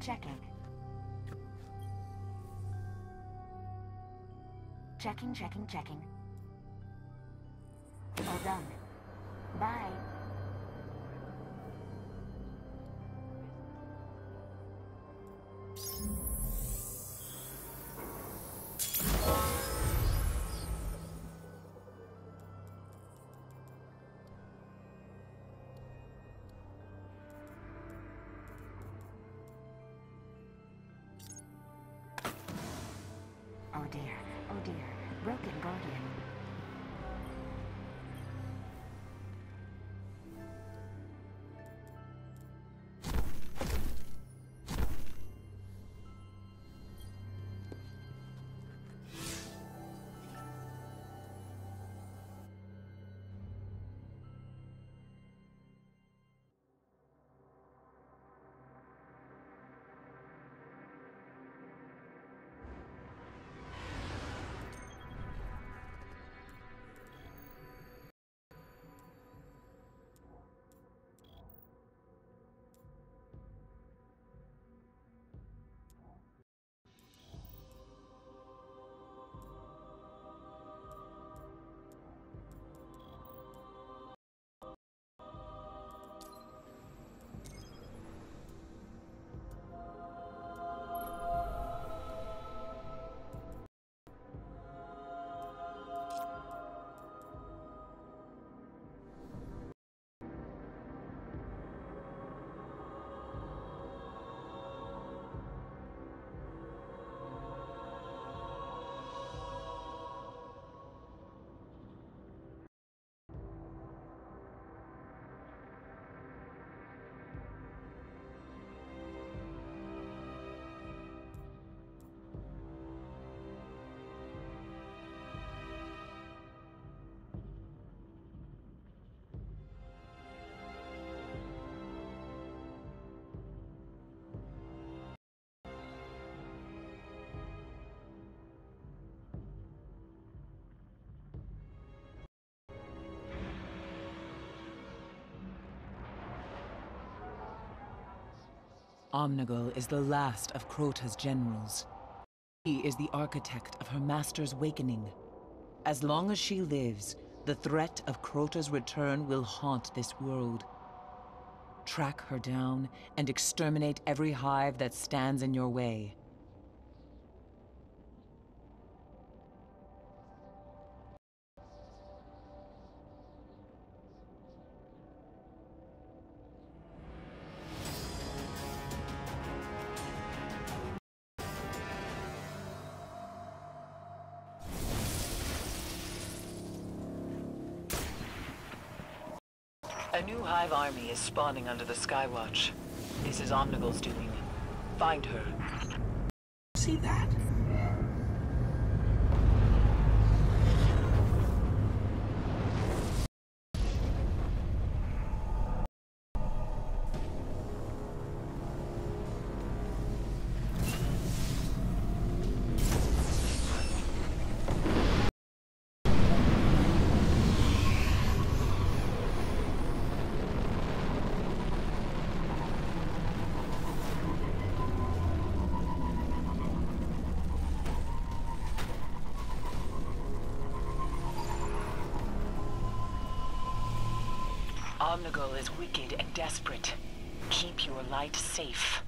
Checking. Checking. All done. Bye. Oh dear. Broken Guardian. Omnigul is the last of Crota's generals. He is the architect of her master's wakening. As long as she lives, the threat of Crota's return will haunt this world. Track her down and exterminate every hive that stands in your way. A new hive army is spawning under the Skywatch. This is Omnigul's doing. Find her. See that? Omnigul is wicked and desperate. Keep your light safe.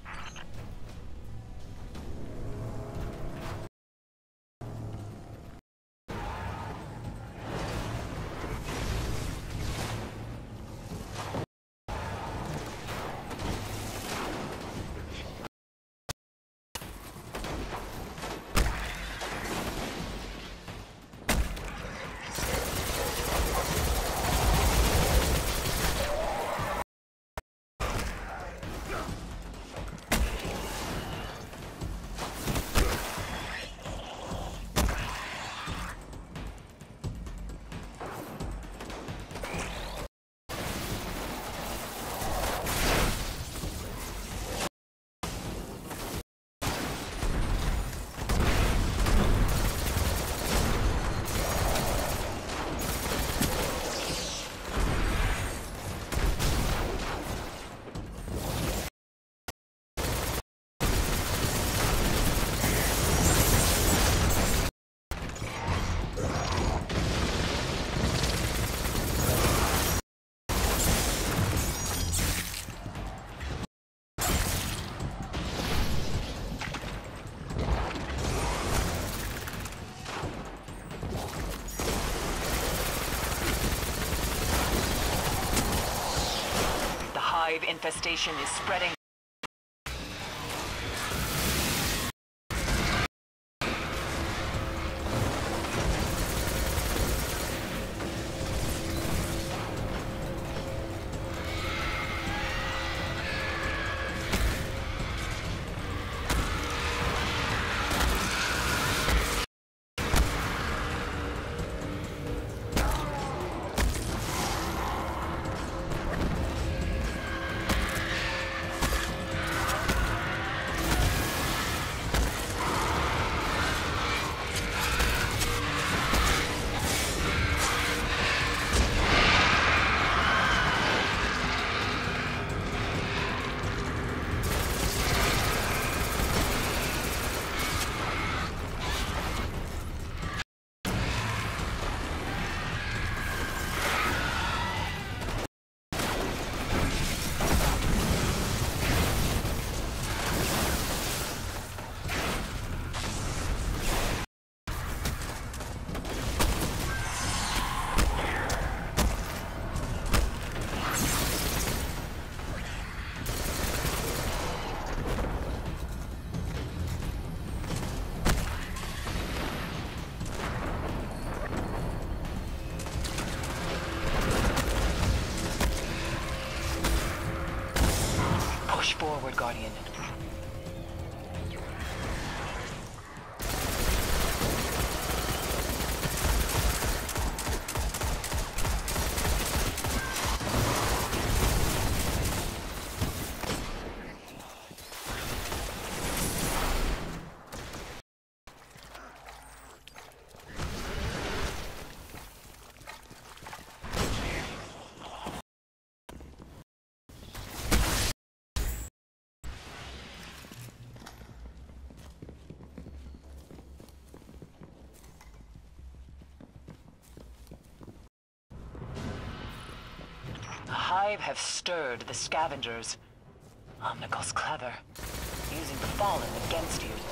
hive infestation is spreading. Push forward, Guardian. The Hive have stirred the scavengers. Omnigo's clever, using the Fallen against you.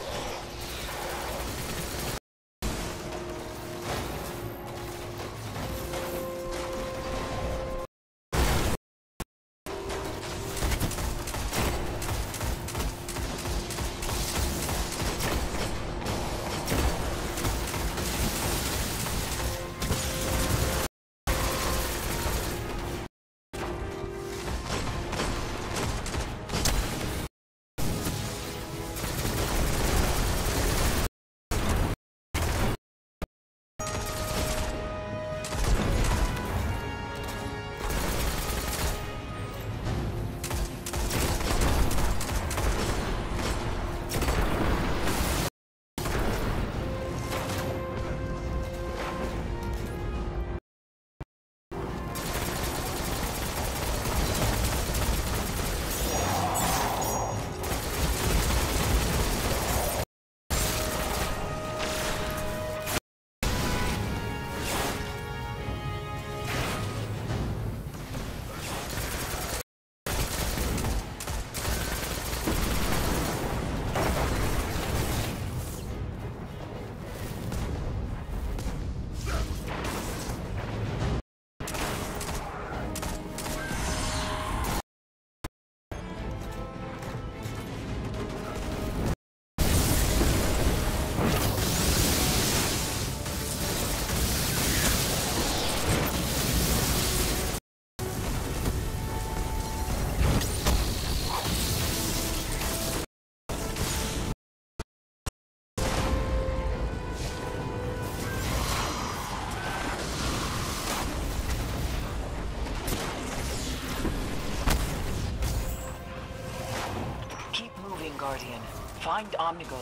Guardian. Find Omnigo.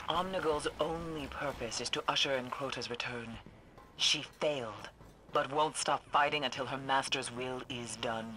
Omnigul's only purpose is to usher in Crota's return. She failed, but won't stop fighting until her master's will is done.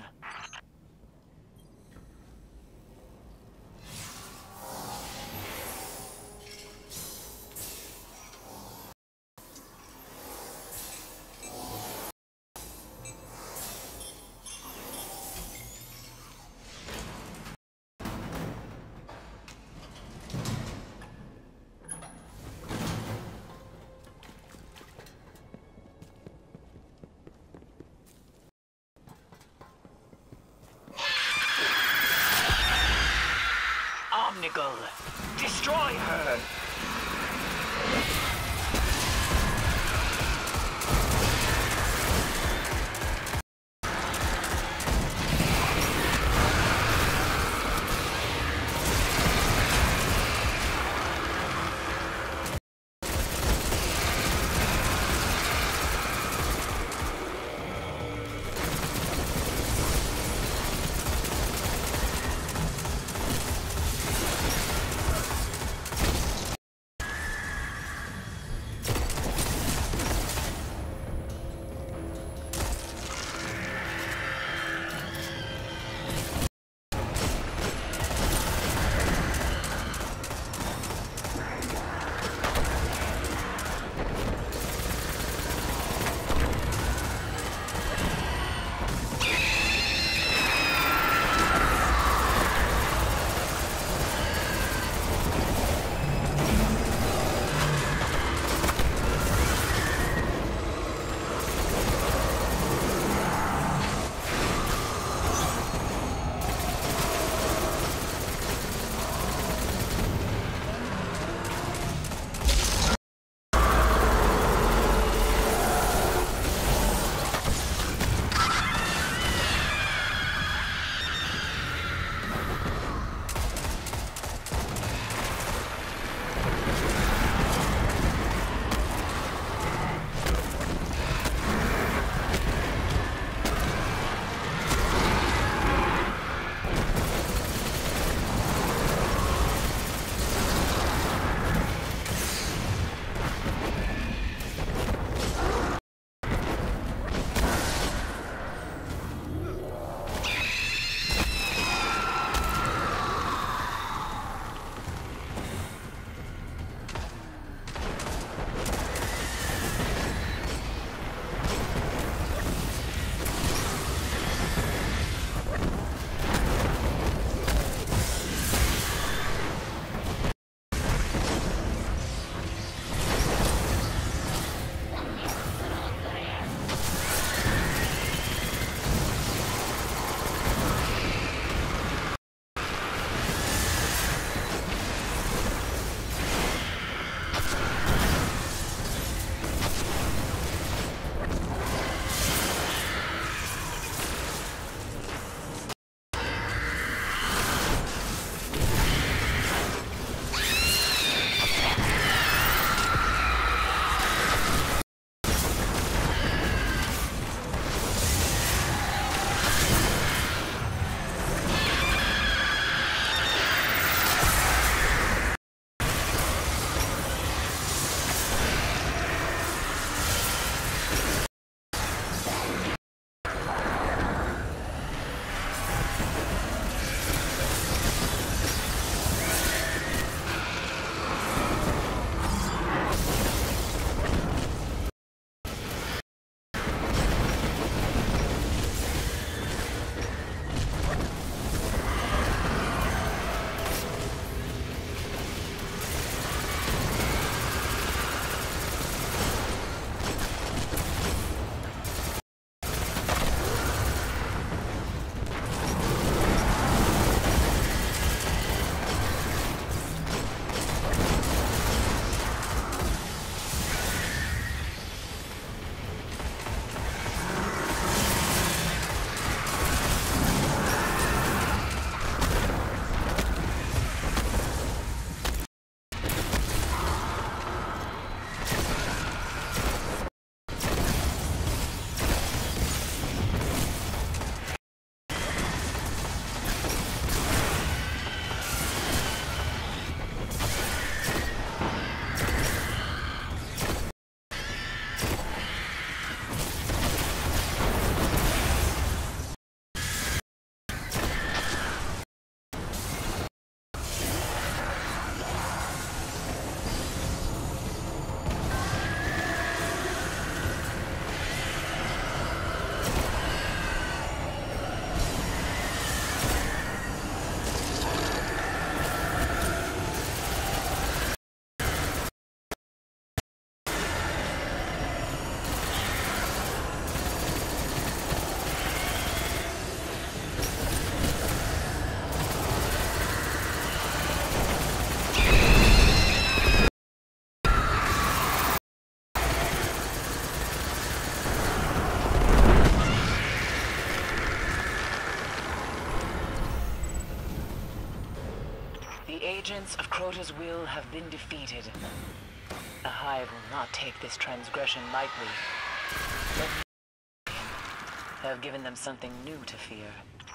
agents of Crota's will have been defeated. The Hive will not take this transgression lightly. Let me have given them something new to fear.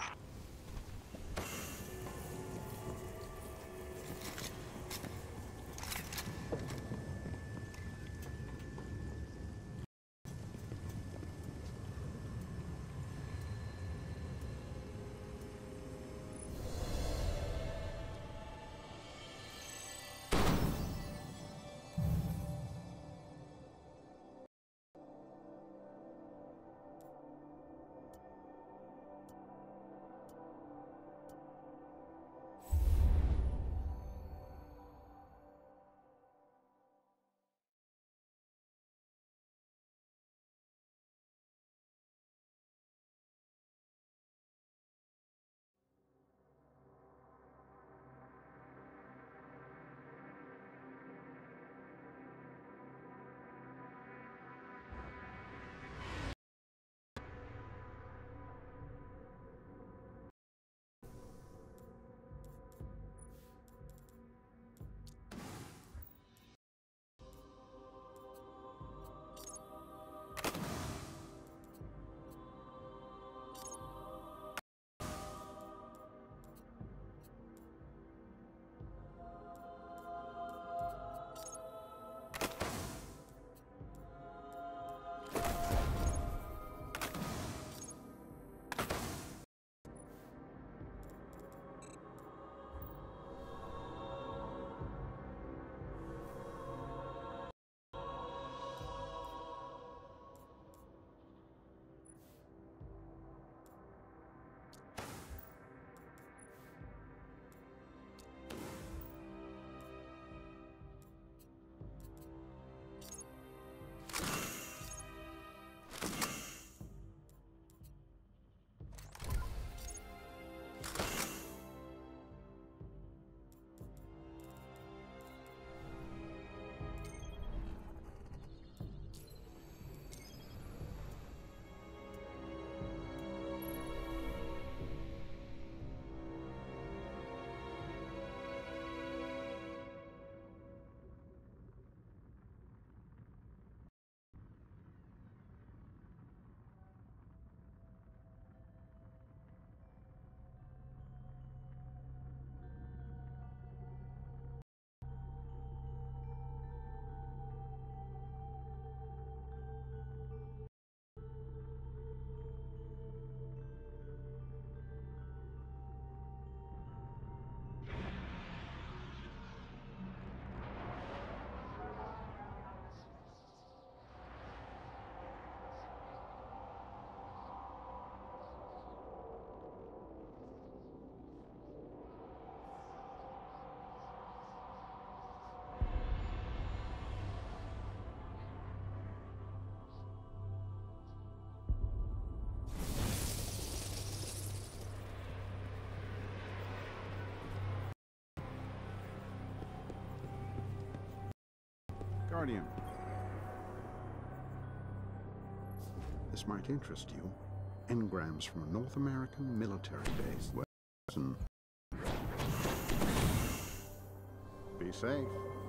Guardian. This might interest you. Engrams from a North American military base. Listen. Be safe.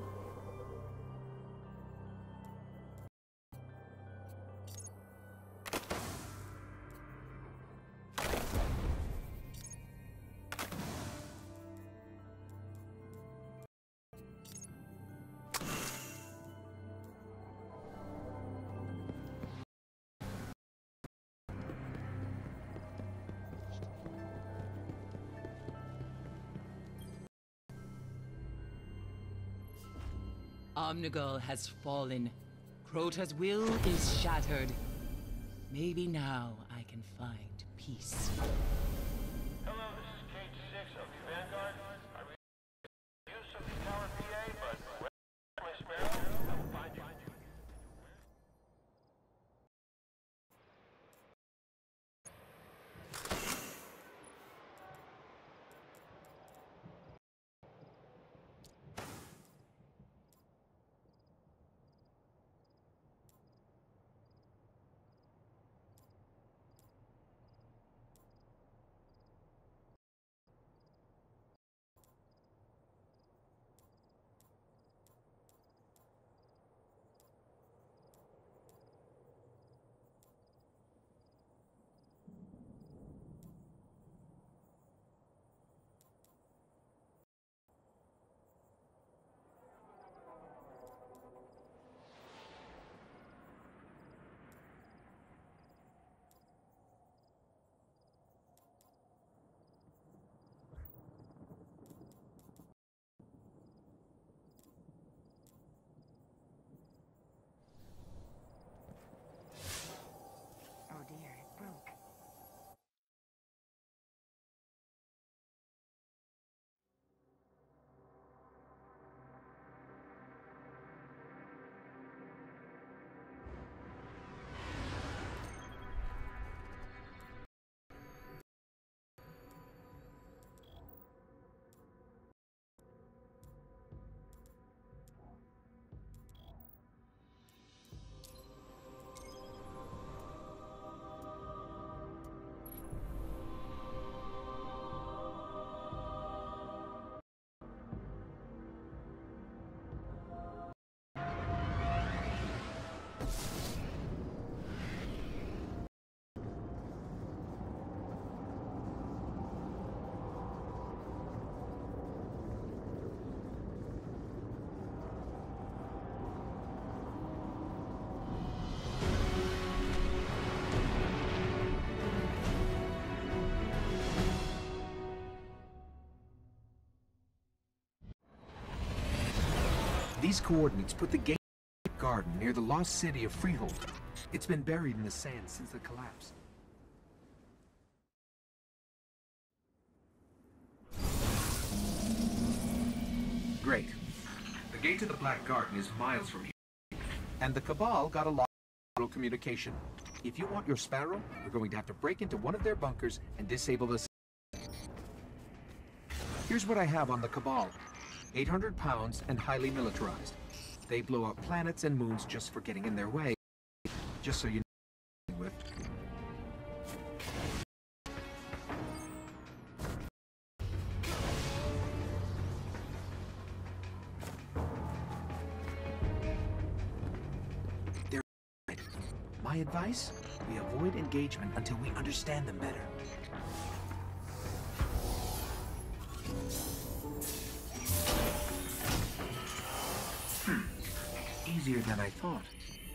Omnigul has fallen. Crota's will is shattered. Maybe now I can find peace. These coordinates put the gate garden near the lost city of Freehold. It's been buried in the sand since the collapse. Great. The gate to the Black Garden is miles from here. And the Cabal got a lot of communication. If you want your Sparrow, we're going to have to break into one of their bunkers and disable the... Here's what I have on the Cabal. 800 pounds and highly militarized. They blow up planets and moons just for getting in their way. Just so you know with. They're right. My advice? We avoid engagement until we understand them better. Easier than I thought.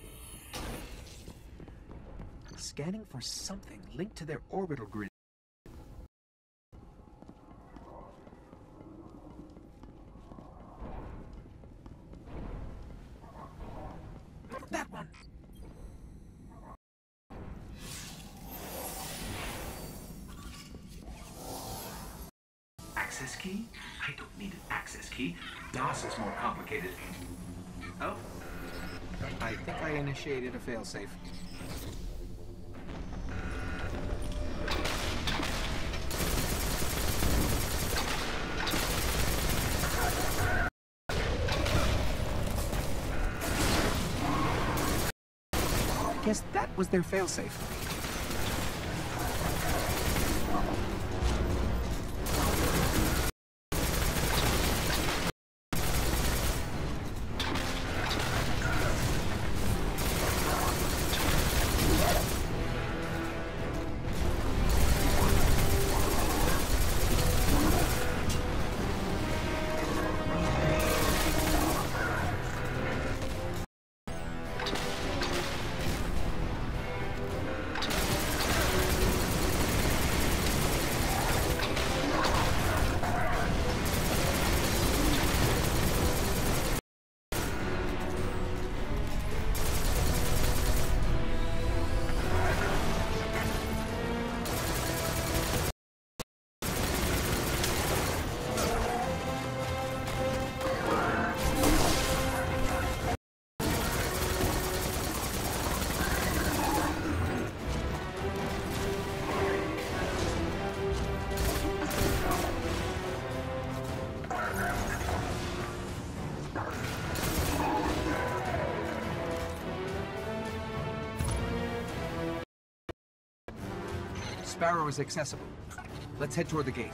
Scanning for something linked to their orbital grid. That one! Access key? I don't need an access key. DOS is more complicated. Oh. I think I initiated a failsafe. I guess that was their failsafe. Sparrow is accessible. Let's head toward the gate.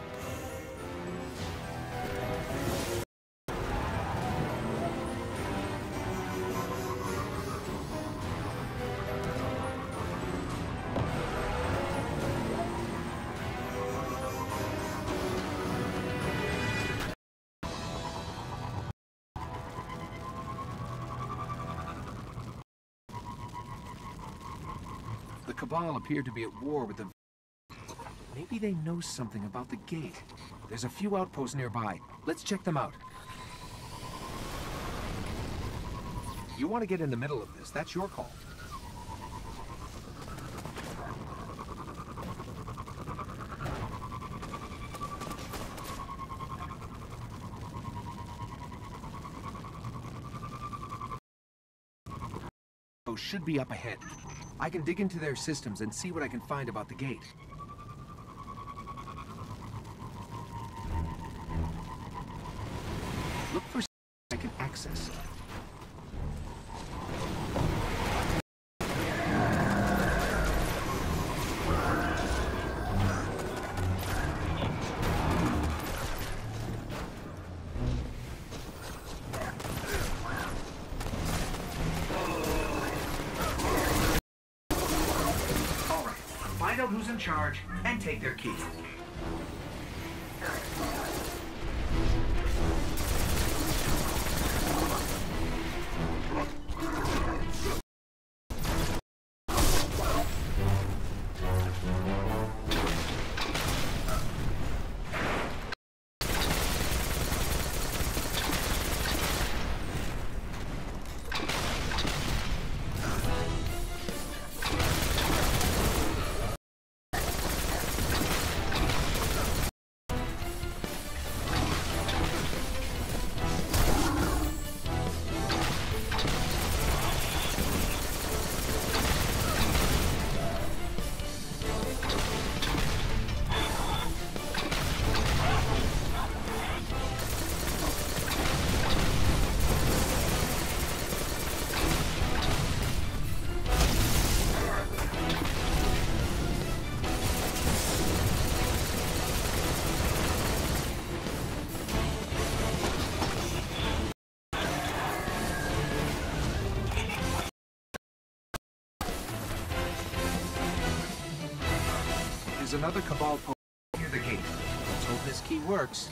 The Cabal appear to be at war with the... Maybe they know something about the gate. There's a few outposts nearby. Let's check them out. You want to get in the middle of this, that's your call. Those should be up ahead. I can dig into their systems and see what I can find about the gate. Look for something I can access. All right, find out who's in charge and take their key. There's another Cabal post near the gate. Let's hope this key works.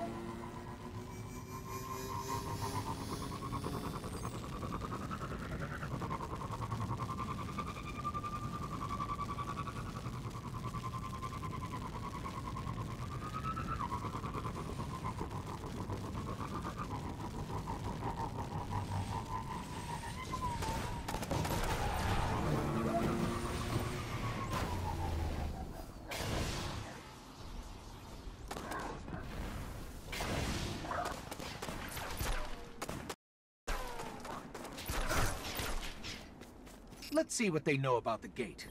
Let's see what they know about the gate.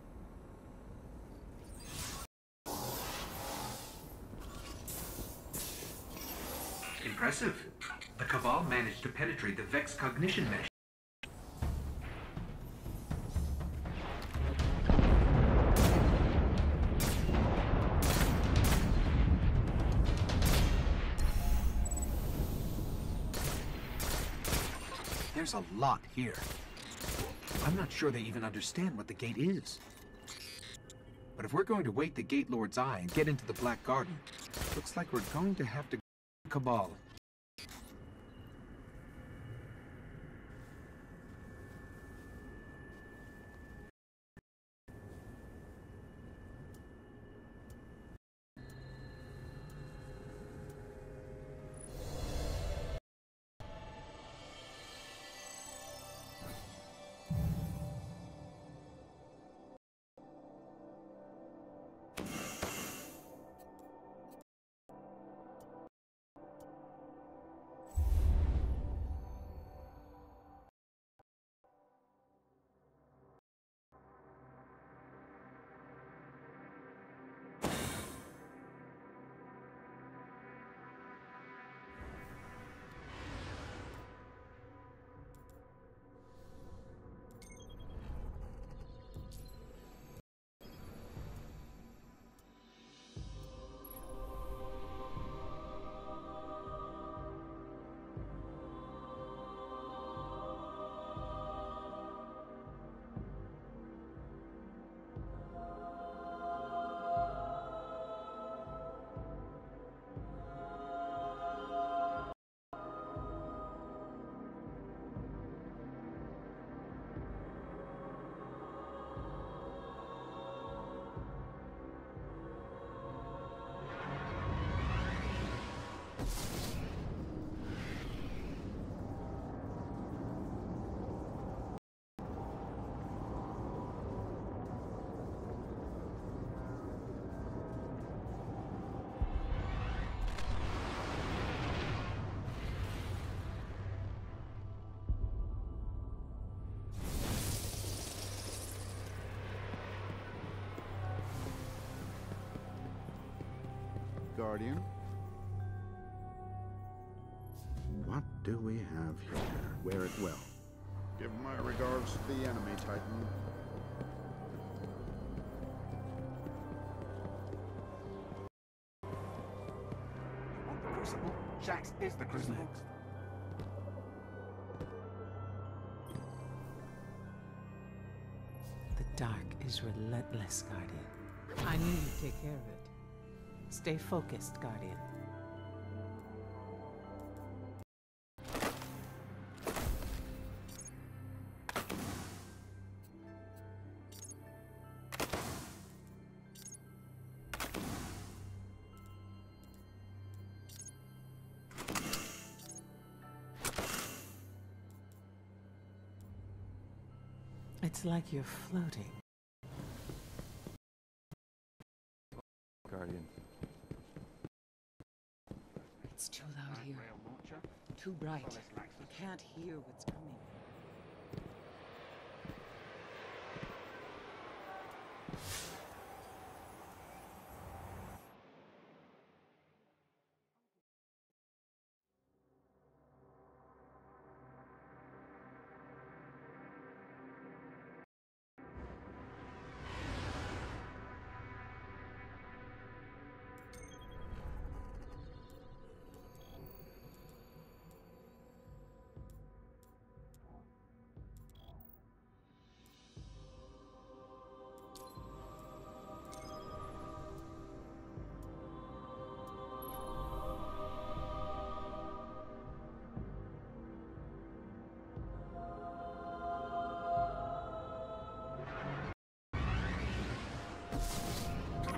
Impressive. The Cabal managed to penetrate the Vex cognition mesh. There's a lot here. I'm not sure they even understand what the gate is. But if we're going to wait the Gate Lord's eye and get into the Black Garden, looks like we're going to have to go to Cabal. Guardian? What do we have here? Wear it well. Give my regards to the enemy, Titan. Want the Crucible? Shaxx is the Crucible. The dark is relentless, Guardian. I knew you'd take care of it. Stay focused, Guardian. It's like you're floating. Guardian. It's too loud here. Too bright. I can't hear what's coming.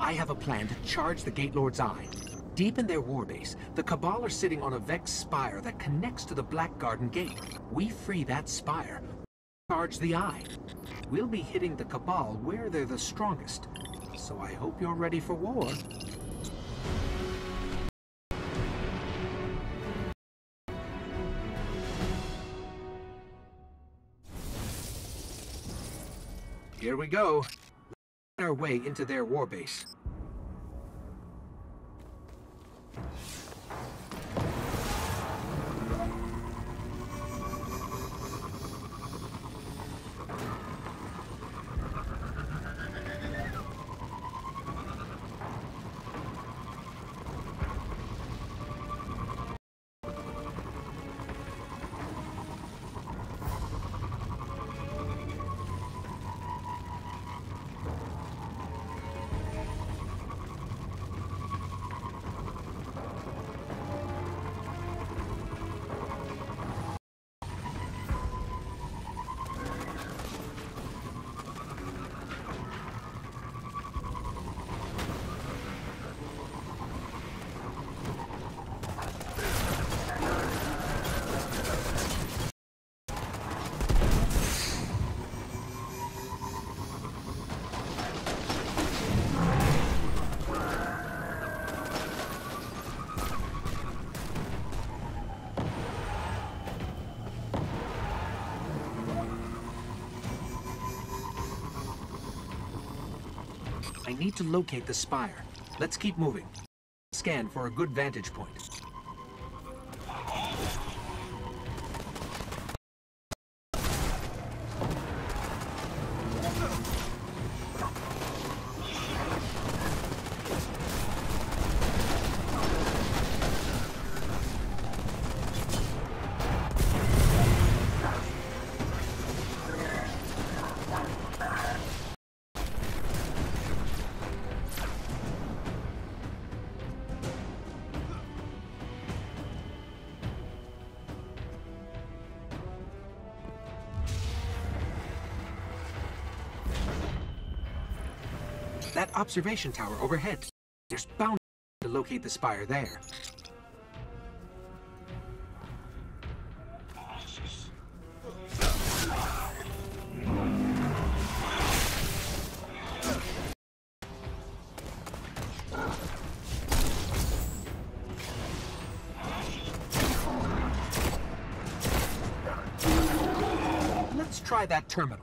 I have a plan to charge the Gate Lord's Eye. Deep in their warbase, the Cabal are sitting on a Vex spire that connects to the Black Garden Gate. We free that spire, charge the Eye. We'll be hitting the Cabal where they're the strongest. So I hope you're ready for war. Here we go. On our way into their warbase. I need to locate the spire. Let's keep moving. Scan for a good vantage point. That observation tower overhead. There's bound to locate the spire there. Let's try that terminal.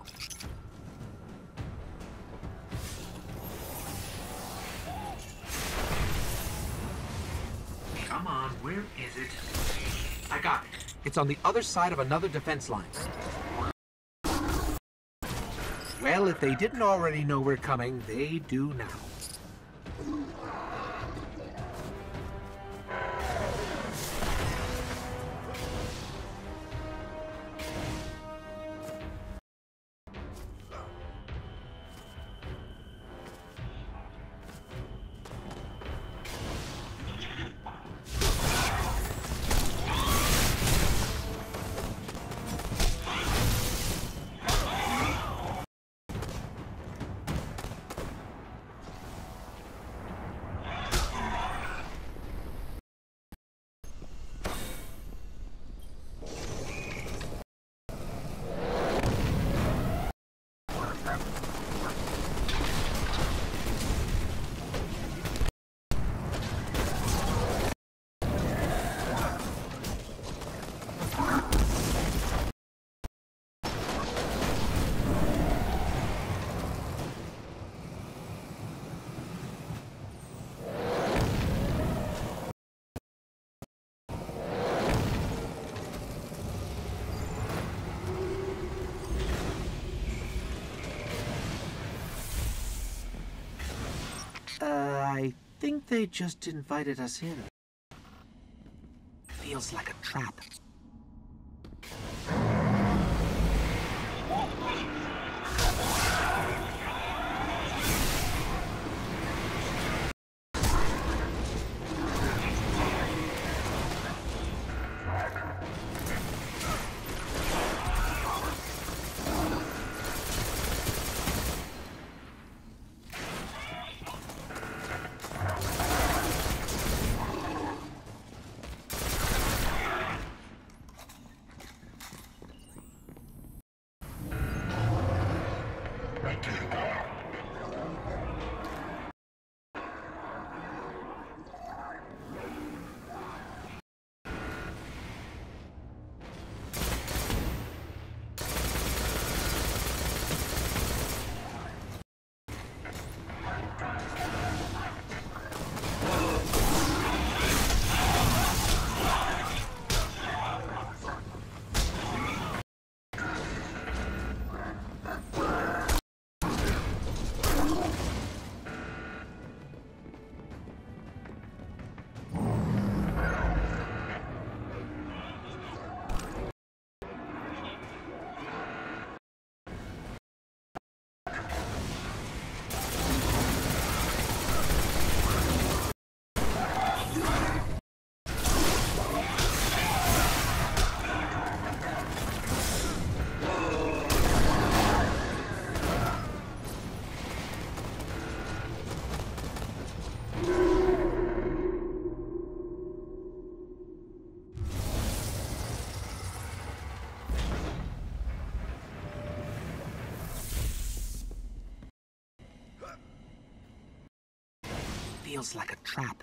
Come on, where is it? I got it. It's on the other side of another defense line. Well, if they didn't already know we're coming, they do now. I think they just invited us in. Feels like a trap. Feels like a trap.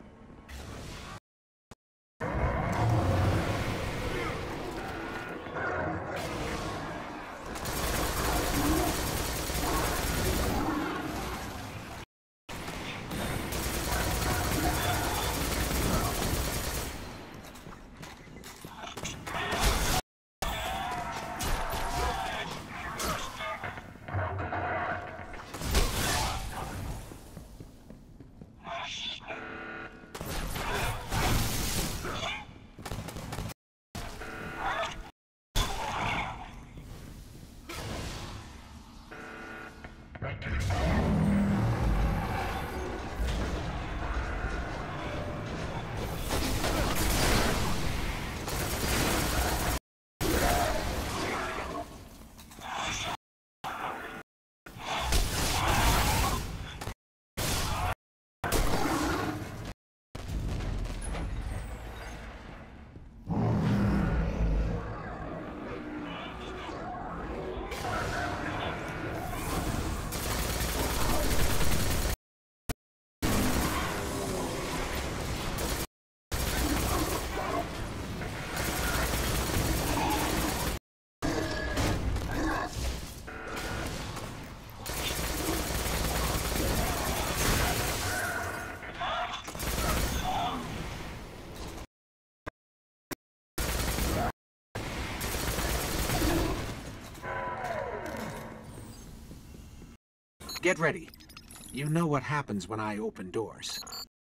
Get ready. You know what happens when I open doors.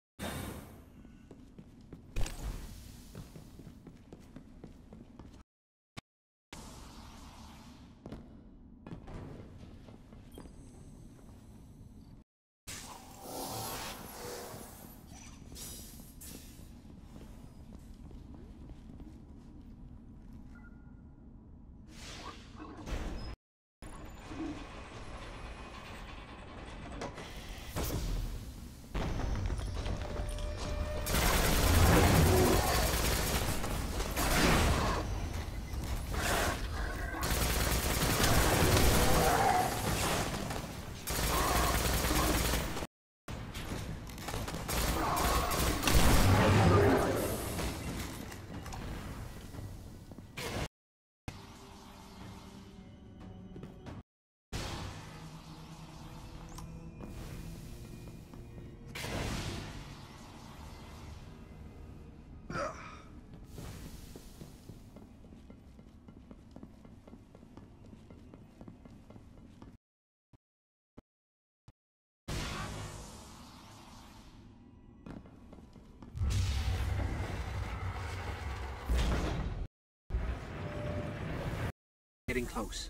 Getting close.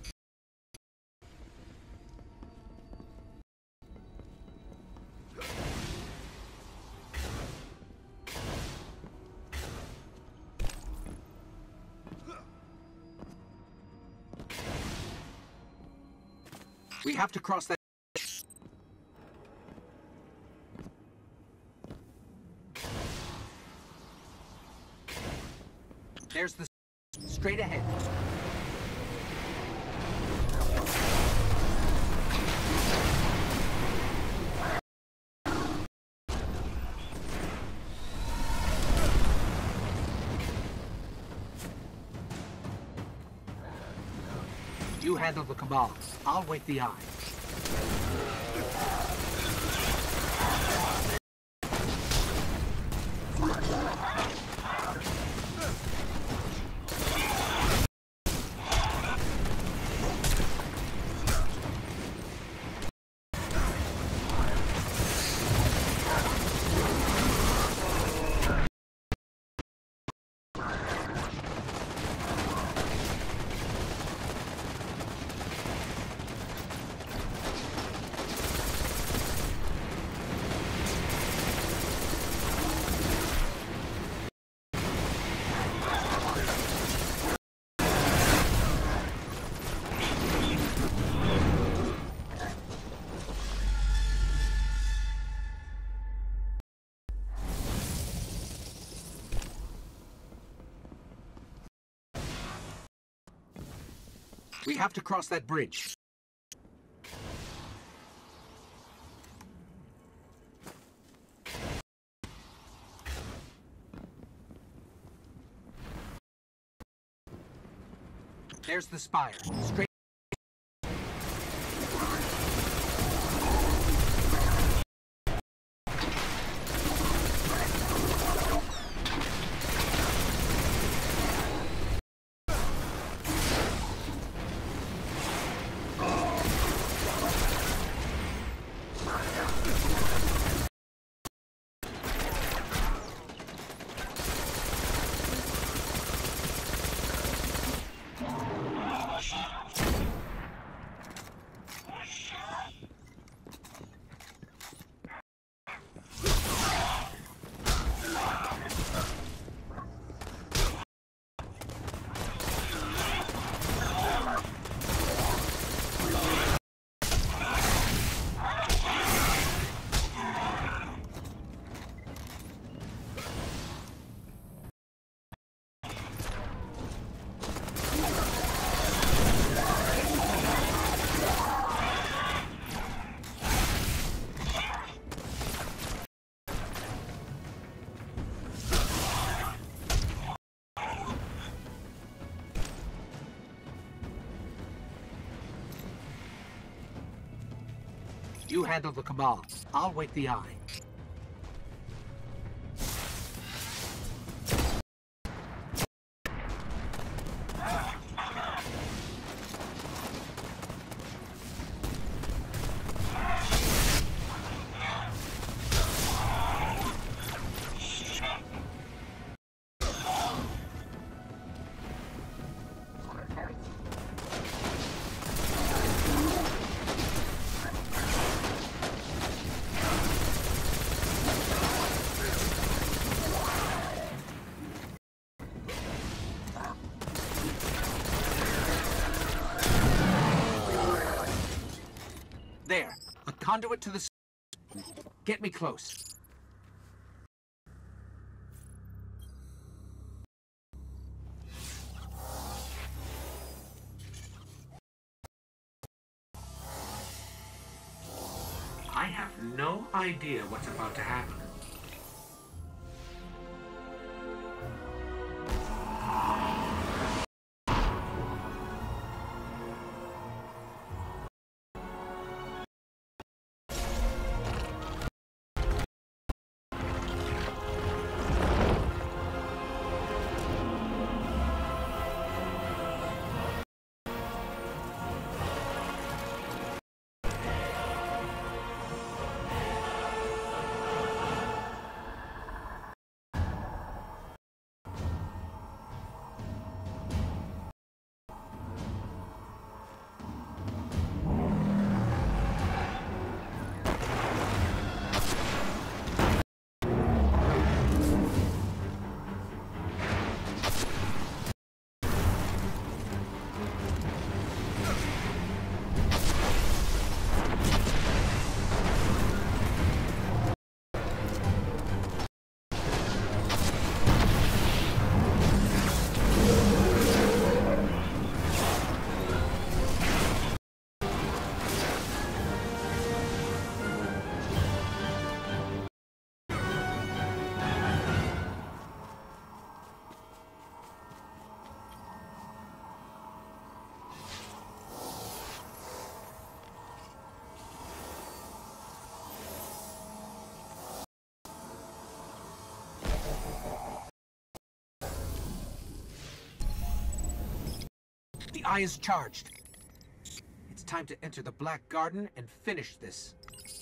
We have to cross that. There's the straight ahead. You handle the Cabal. I'll wait the eye. We have to cross that bridge. There's the spire. Straight. You handle the Cabal. I'll wait the eye. There, a conduit to the... Get me close. I have no idea what's about to happen. The eye is charged. It's time to enter the Black Garden and finish this.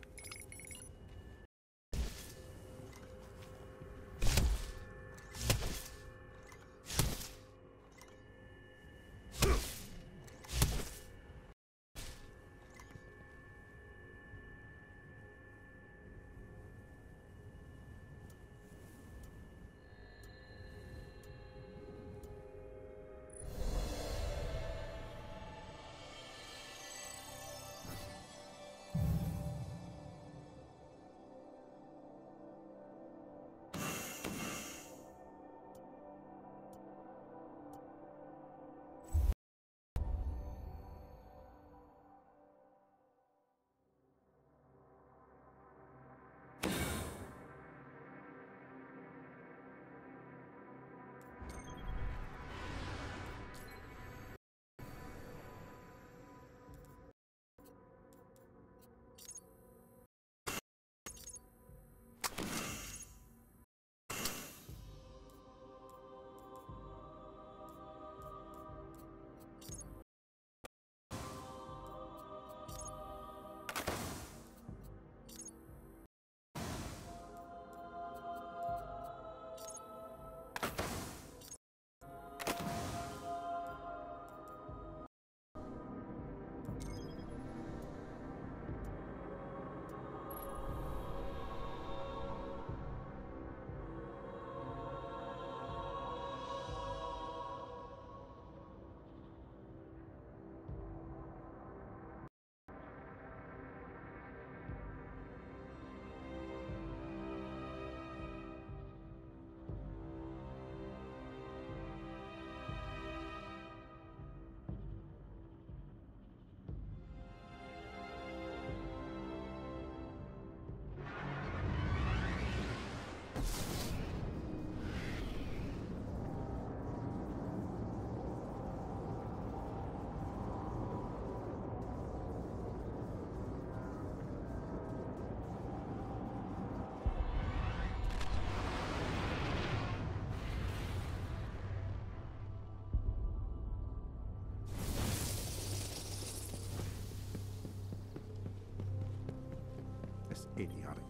Idiotic.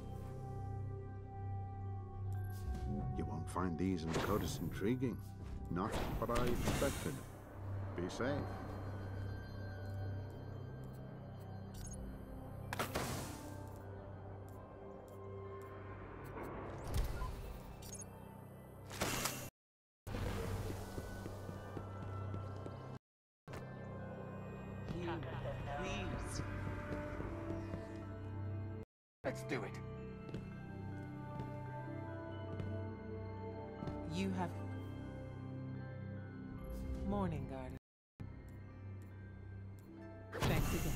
You won't find these in Codex intriguing. Not what I expected. Be safe. Please. Let's do it. You have... Morning, Guardian. Thanks again.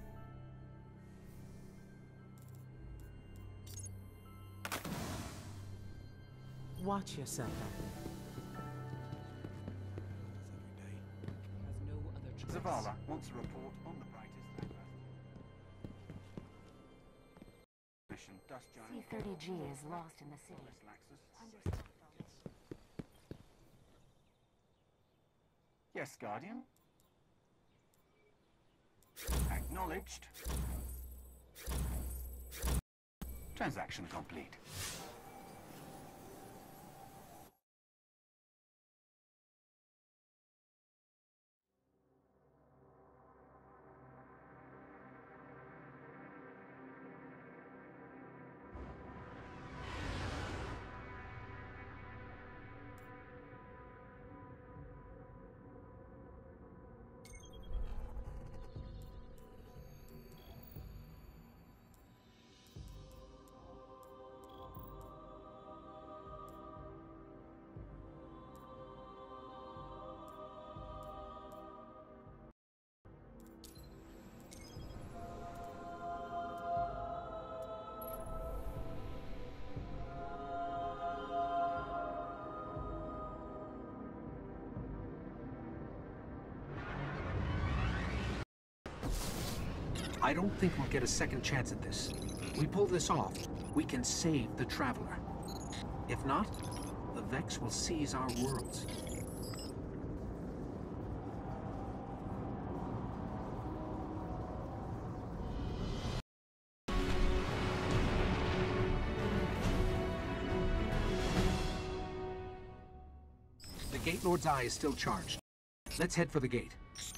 Watch yourself out there. Has no other choice. Zavala wants a report on the brightest mission dust giant. C-30G is lost in the city. Laxus. Yes, Guardian. Acknowledged. Transaction complete. I don't think we'll get a second chance at this. We pull this off, we can save the Traveler. If not, the Vex will seize our worlds. Gate Lord's eye is still charged. Let's head for the gate.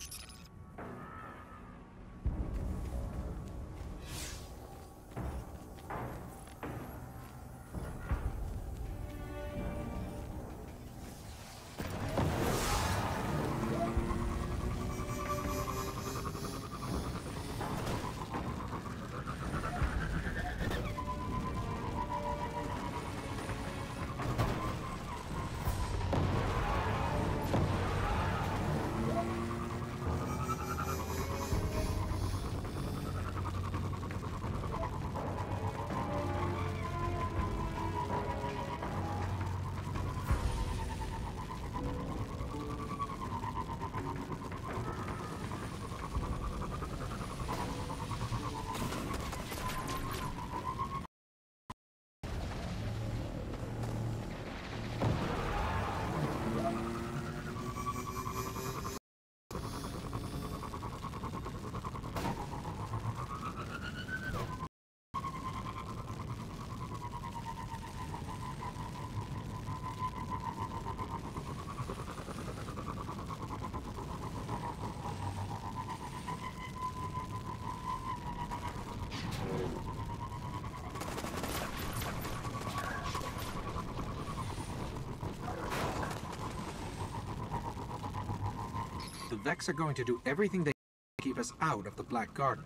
The Vex are going to do everything they can to keep us out of the Black Garden.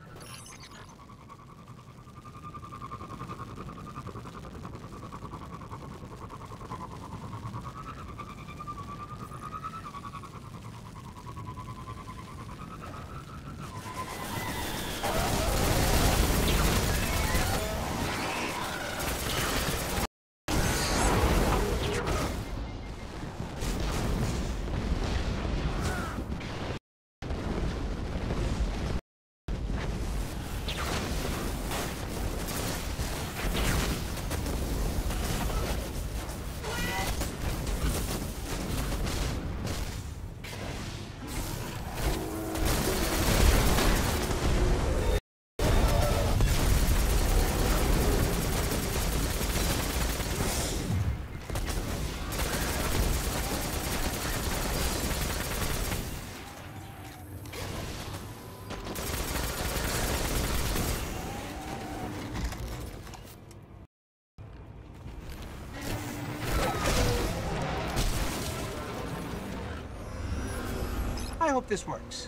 I hope this works.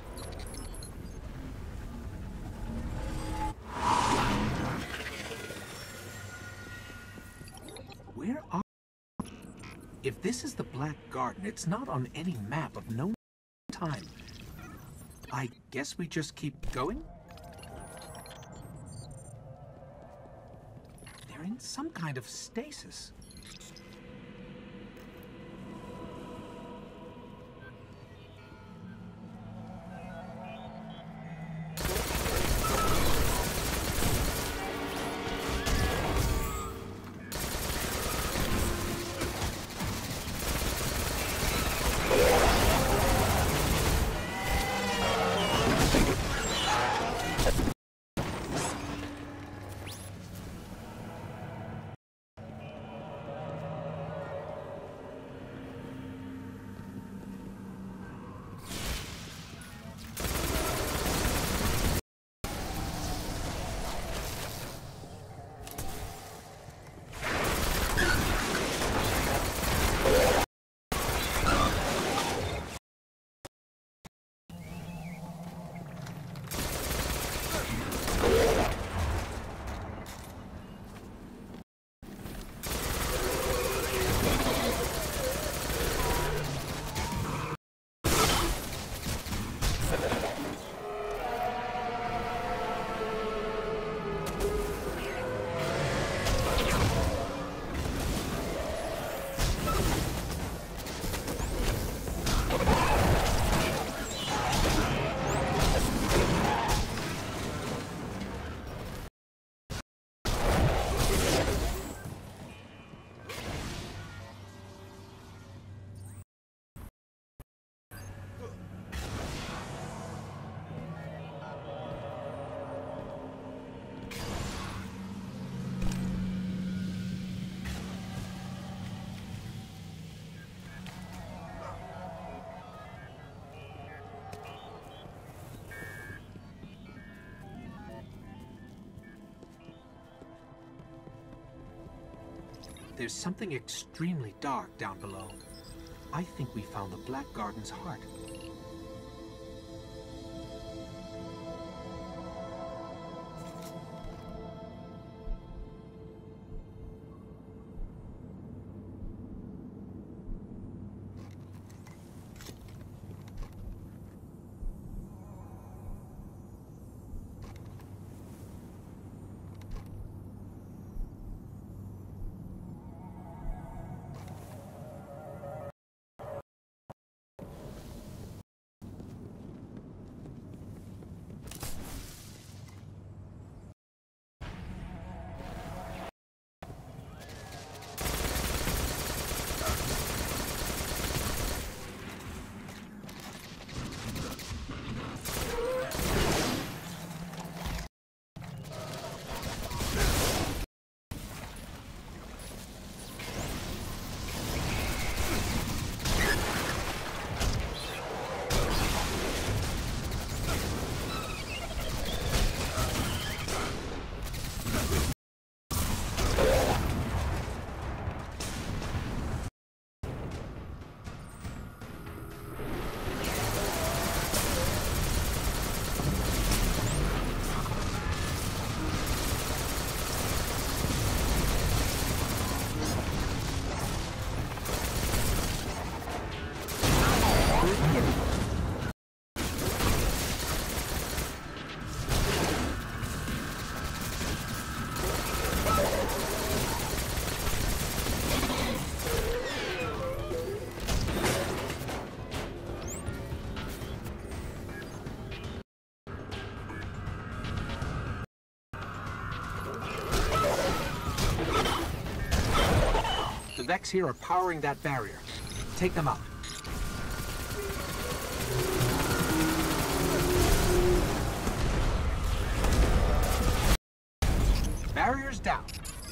Where are... If this is the Black Garden, it's not on any map of known time. I guess we just keep going? They're in some kind of stasis. There's something extremely dark down below. I think we found the Black Garden's heart. The Vex here are powering that barrier. Take them out. Barriers down.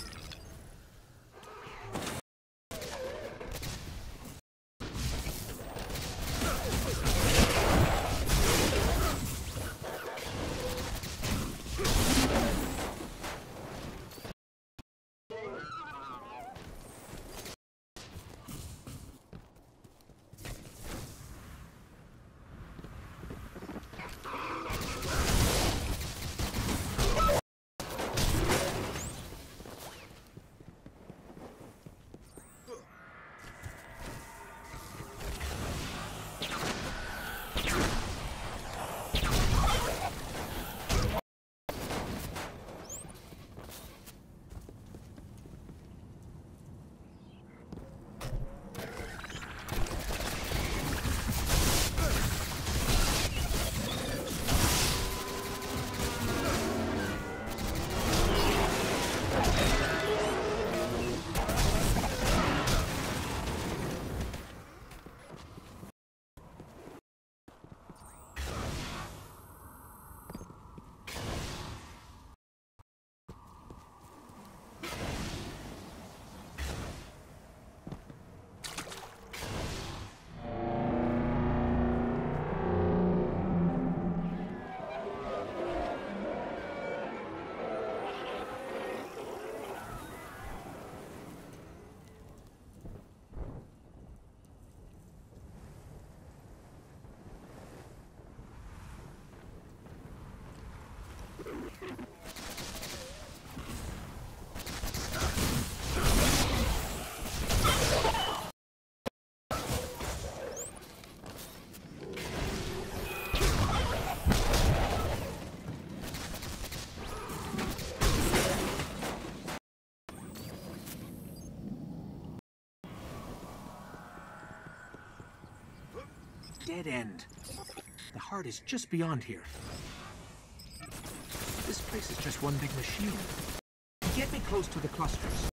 Dead end. The heart is just beyond here. This place is just one big machine. Get me close to the clusters.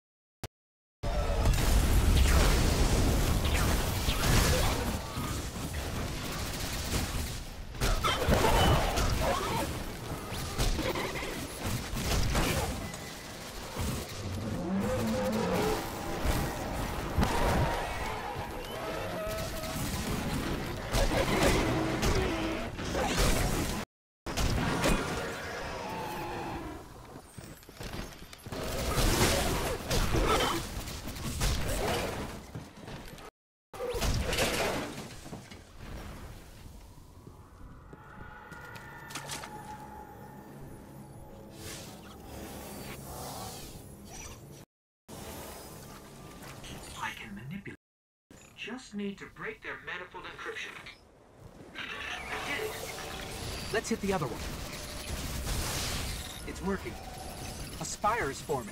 just need to break their manifold encryption. I did it! Let's hit the other one. It's working. A spire is forming.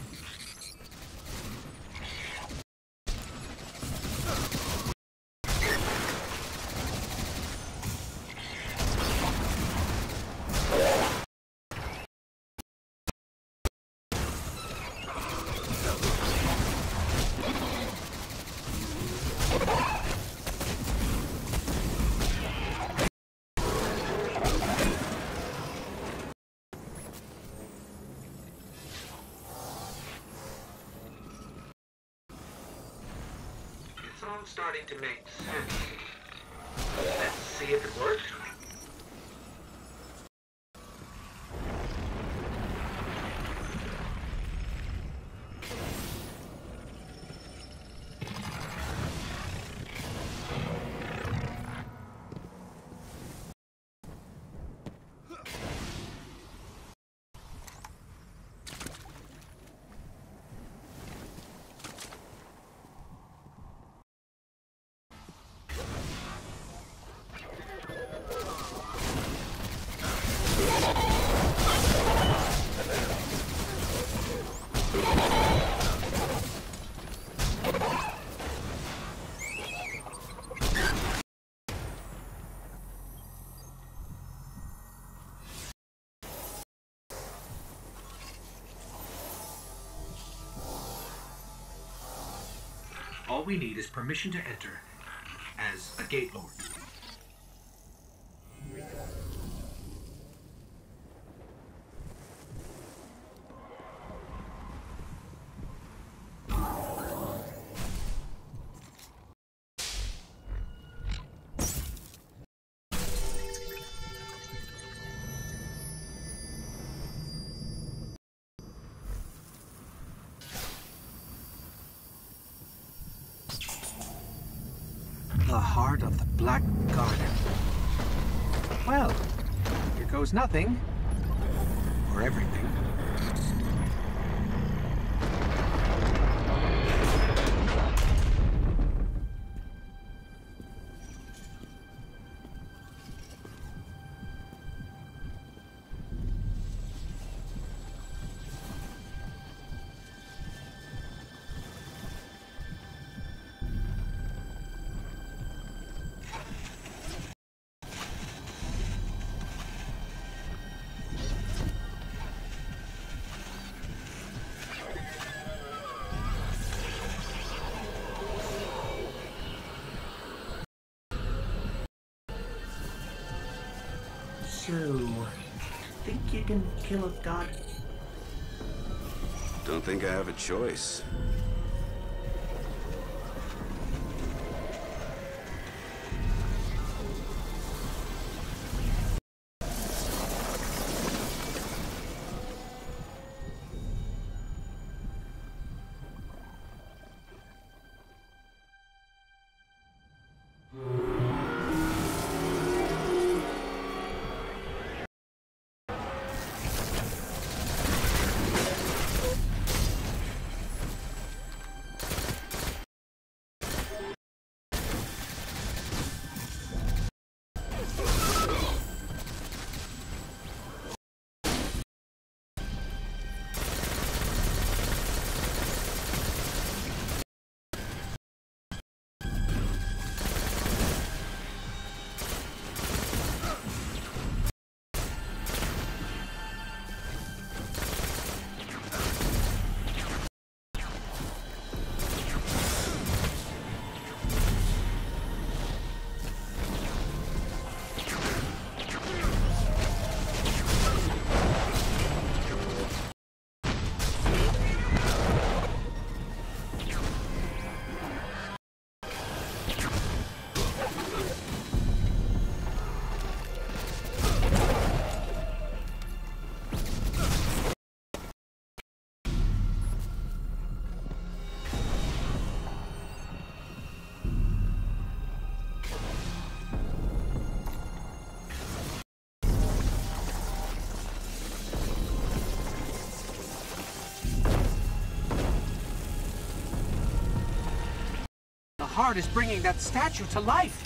It's all starting to make sense. Let's see if it works. All we need is permission to enter as a Gate Lord. The heart of the Black Garden. Well, here goes nothing. Or everything. So, think you can kill a god? Don't think I have a choice. hard is bringing that statue to life.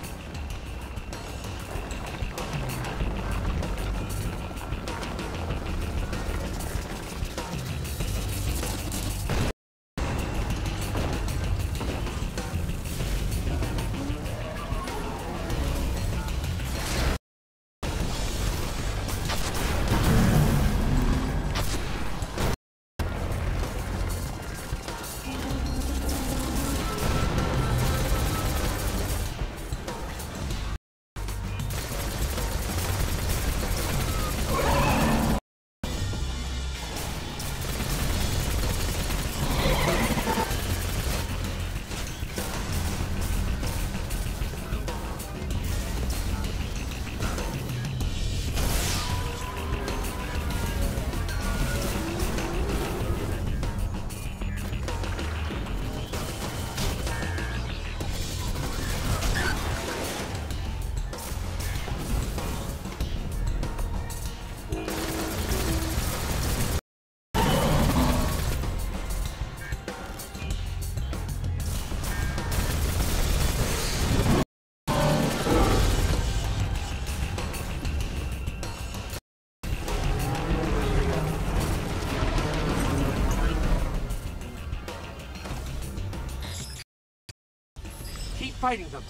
Keep fighting them.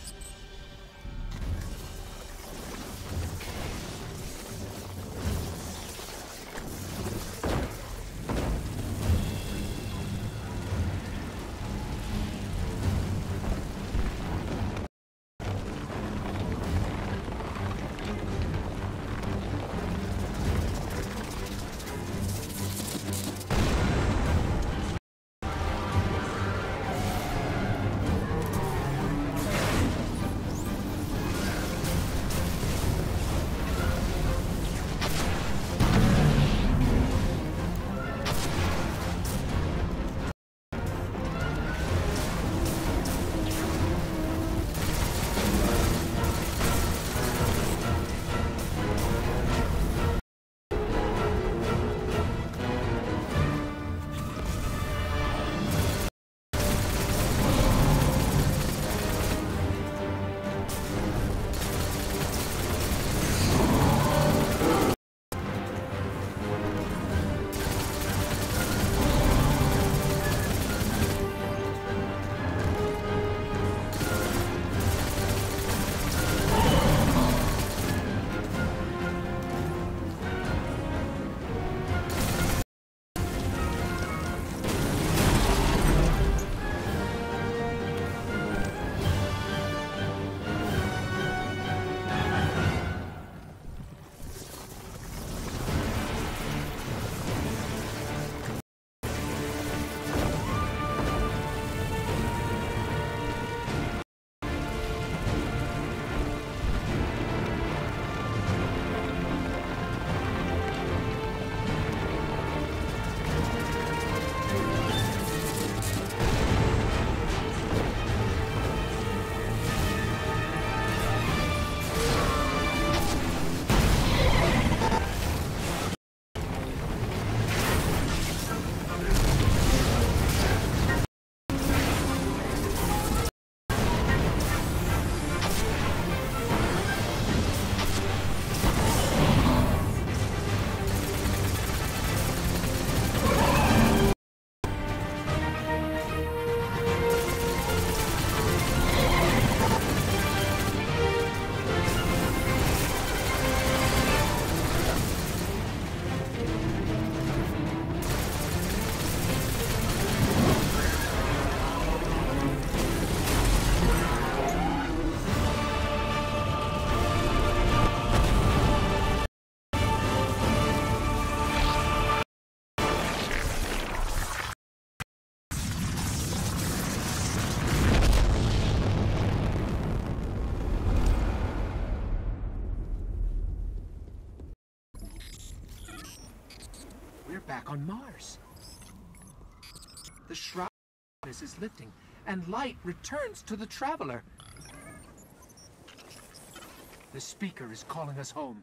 Back on Mars. The shroud is lifting, and light returns to the traveler. The speaker is calling us home.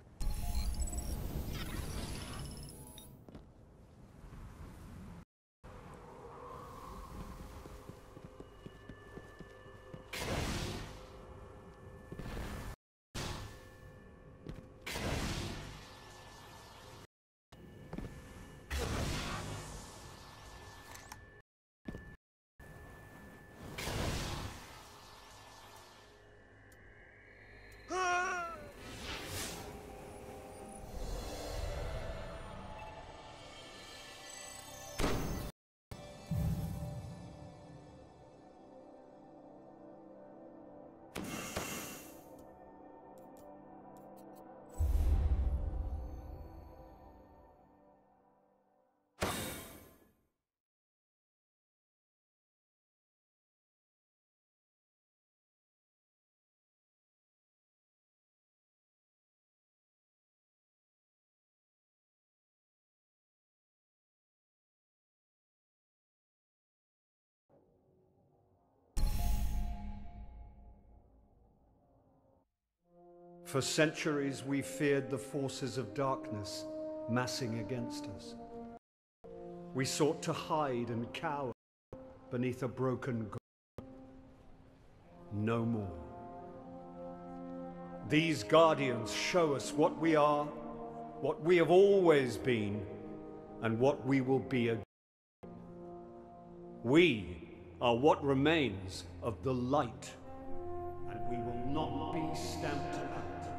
For centuries we feared the forces of darkness massing against us. We sought to hide and cower beneath a broken god. No more. These guardians show us what we are, what we have always been, and what we will be again. We are what remains of the light, and we will not be stamped out.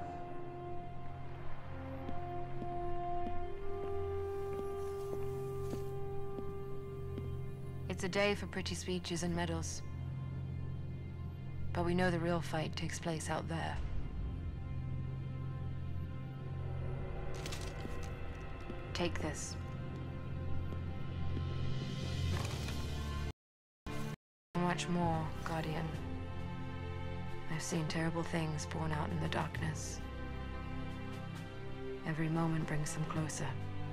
It's a day for pretty speeches and medals. But we know the real fight takes place out there. Take this. Much more, Guardian. I've seen terrible things born out in the darkness. Every moment brings them closer.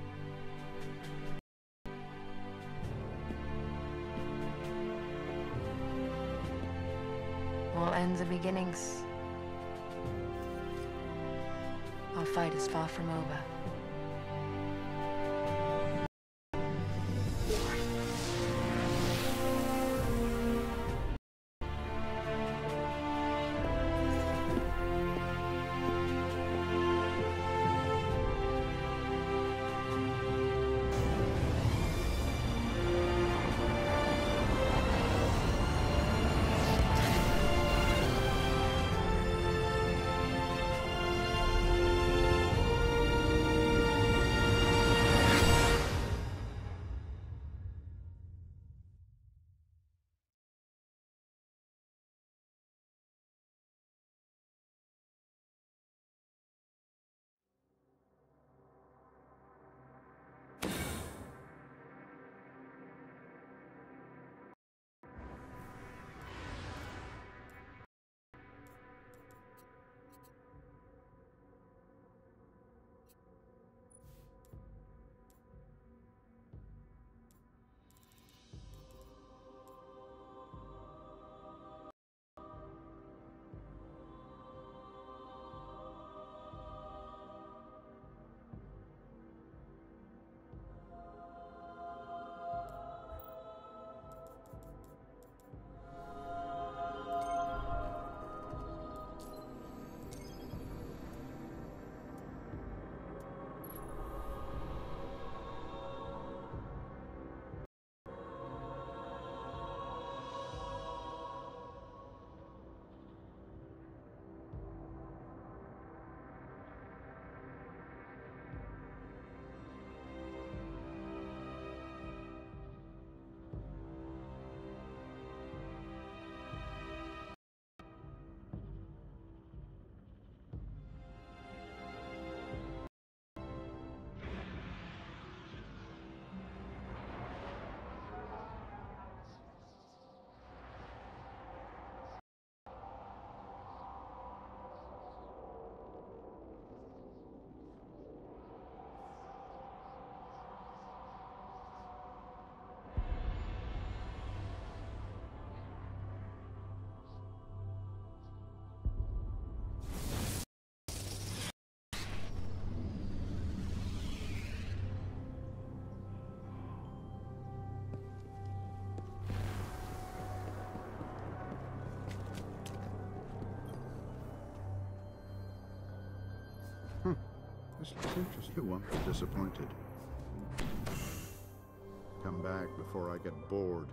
All ends and beginnings. Our fight is far from over. This looks interesting. You won't be disappointed. Come back before I get bored.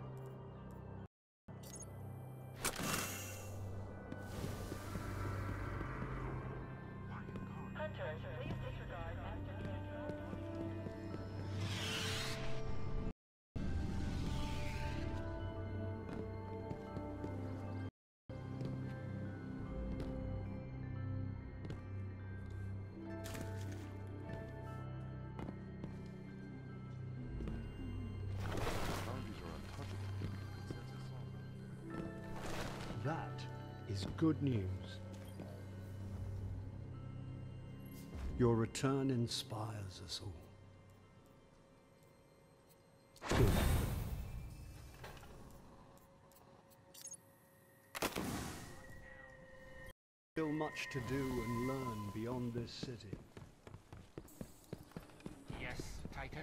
That is good news. Your return inspires us all. Good. Still much to do and learn beyond this city. Yes, Titan?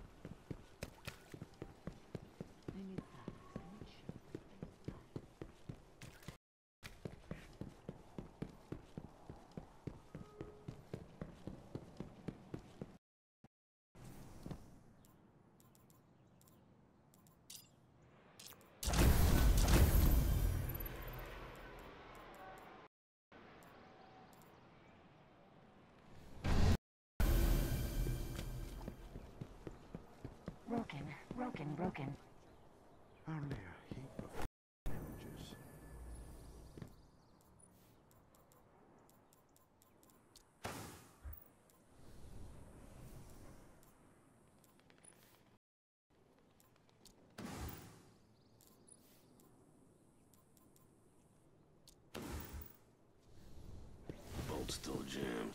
Broken. Only a heap of images. Bolt still jammed.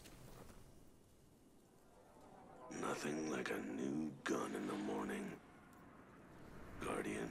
Nothing like a new gun in the morning. Guardian.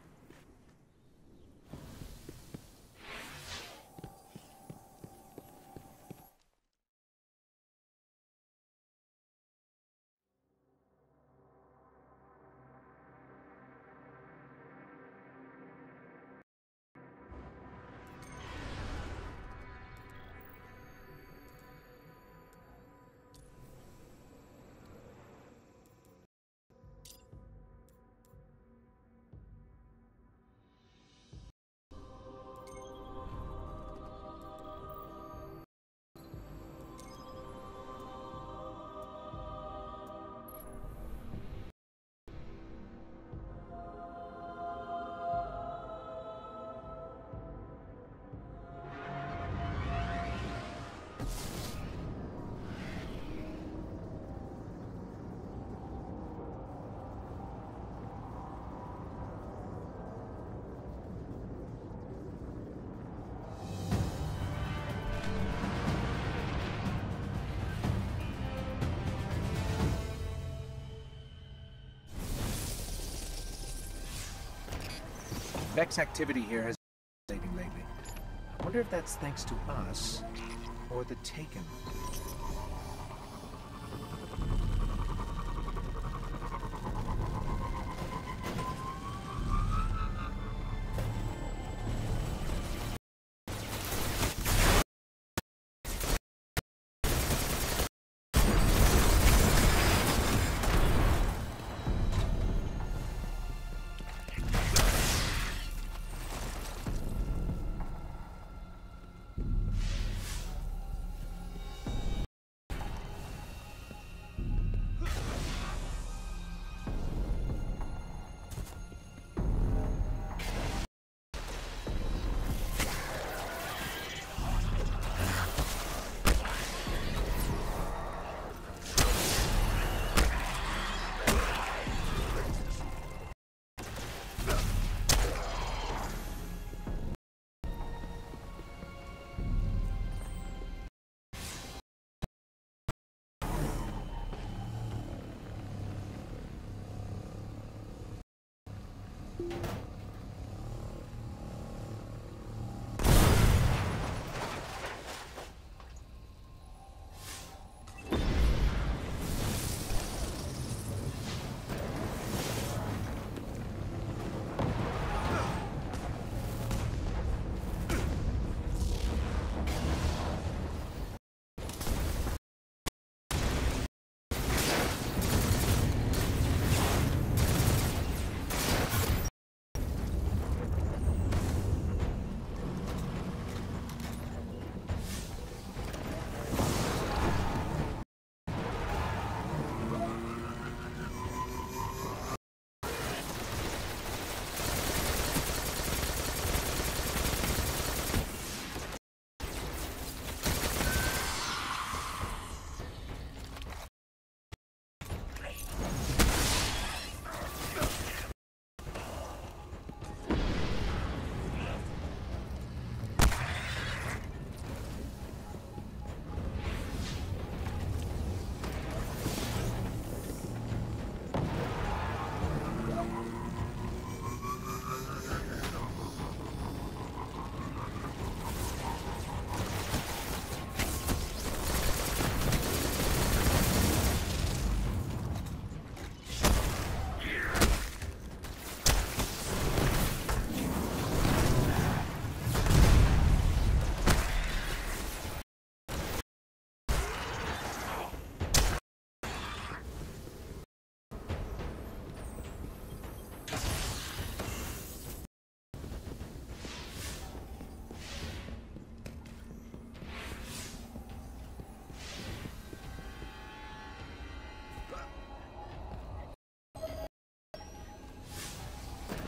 Vex activity here has been escalating lately. I wonder if that's thanks to us or the Taken.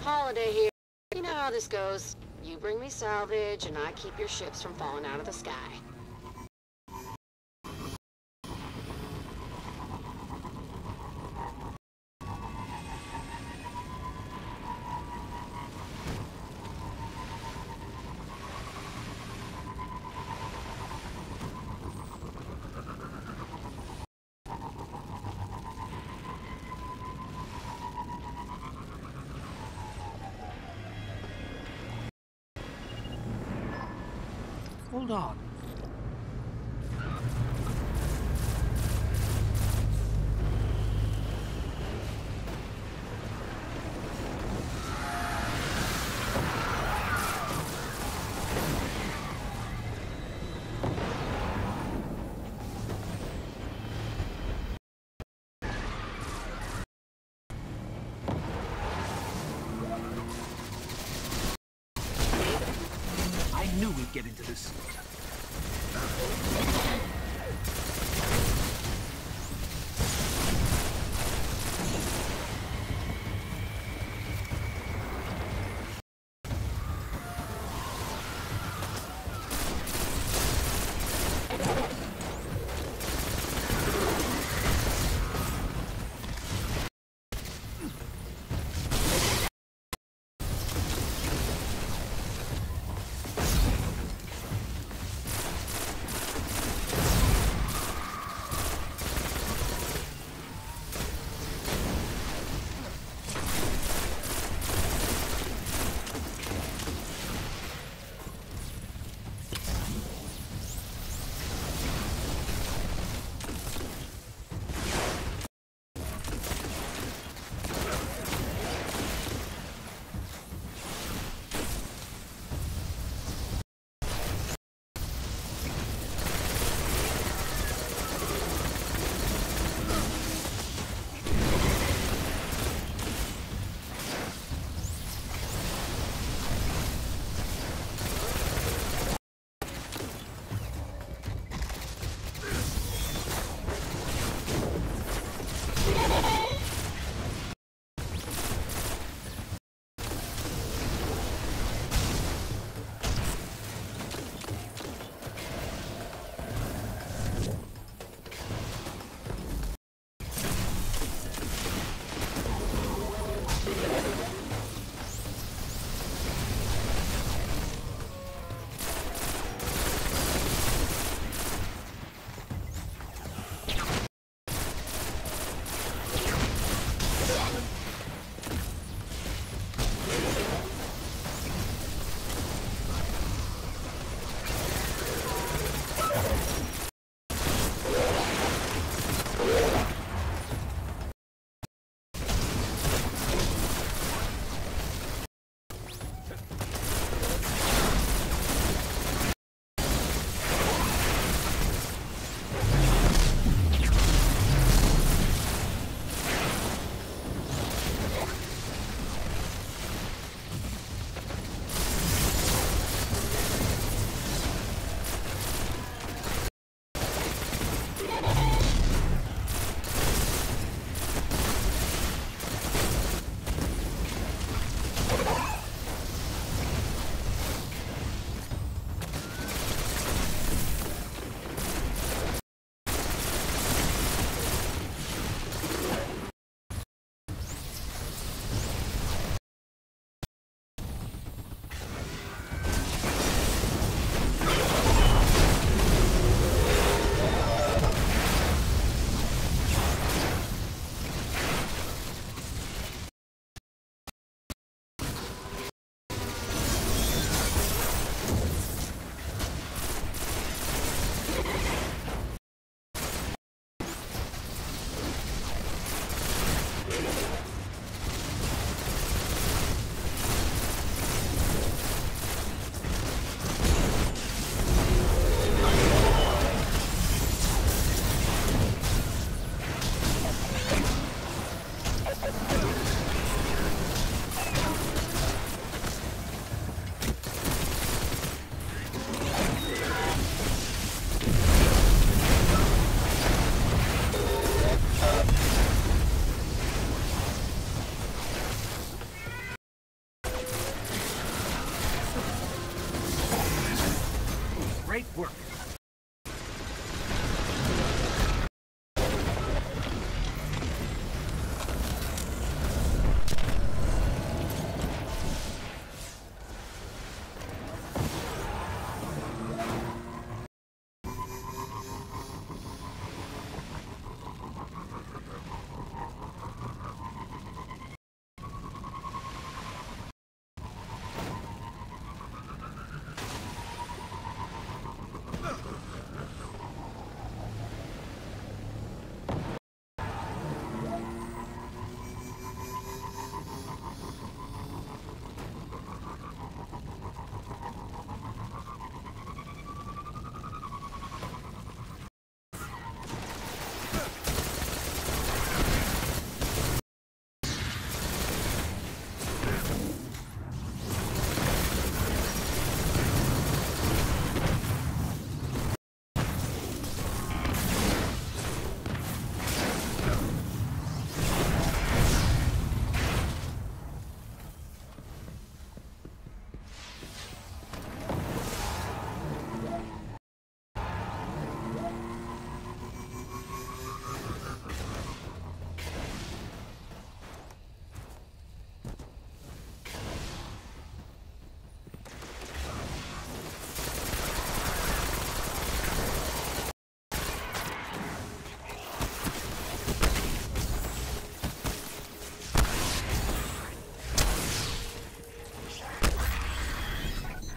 Holiday here. You know how this goes. You bring me salvage, and I keep your ships from falling out of the sky. Hold on. I knew we'd get into this.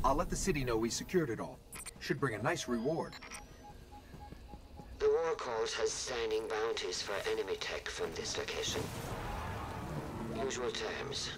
I'll let the city know we secured it all. Should bring a nice reward. The War Court has standing bounties for enemy tech from this location. Usual terms.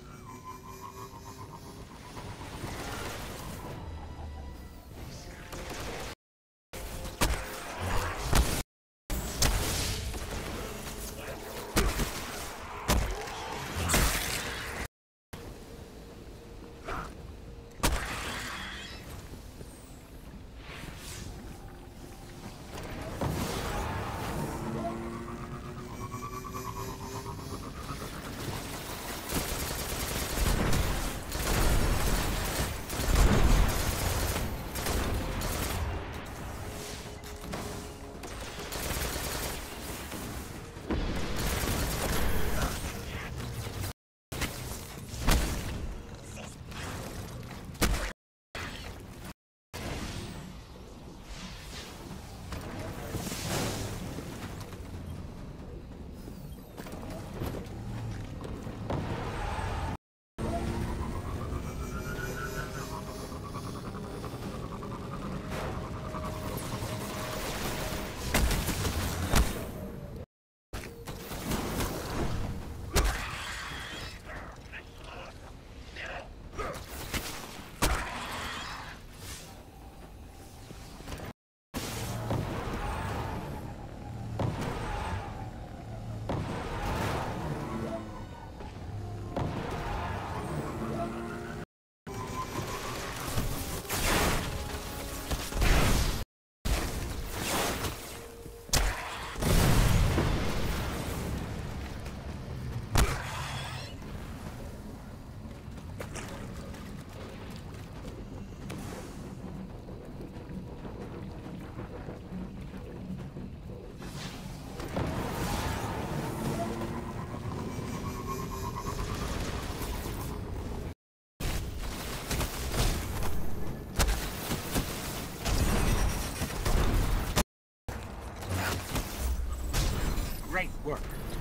Great work.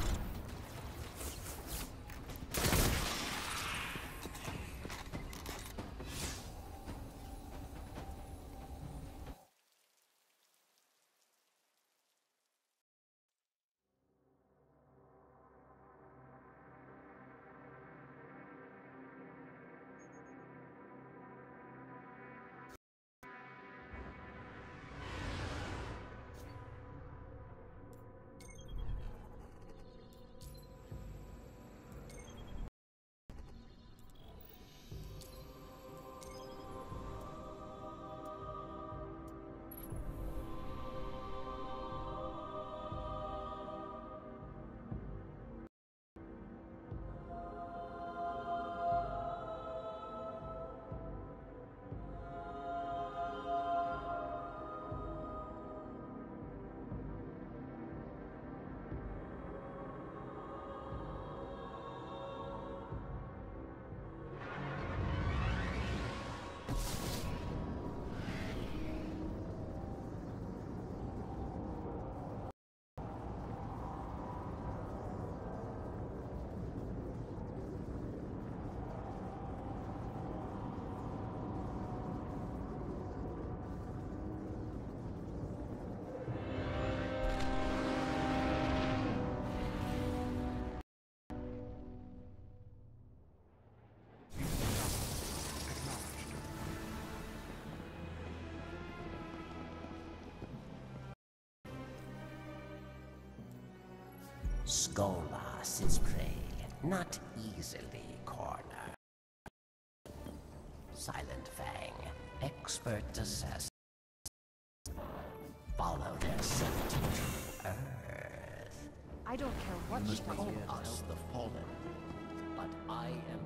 Skolas is prey, not easily cornered. Silent Fang, expert assassin. Follow their scent to Earth. I don't care what You she call does. us the Fallen, but I am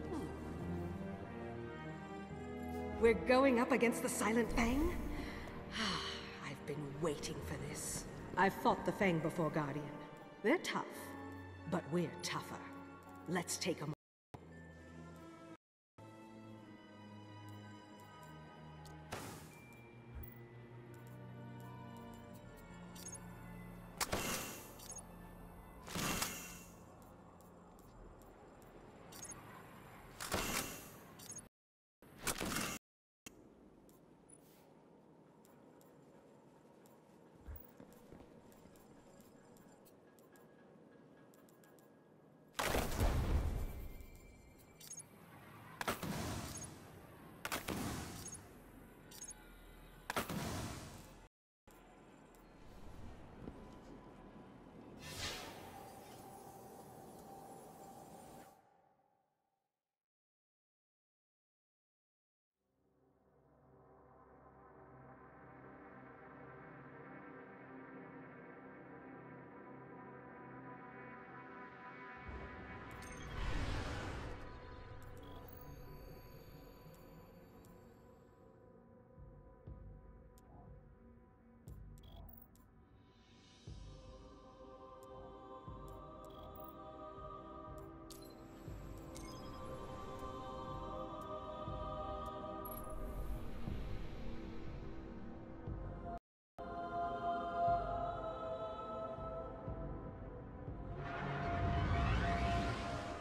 We're going up against the Silent Fang? I've been waiting for this. I've fought the Fang before, Guardian. They're tough, but we're tougher. Let's take them.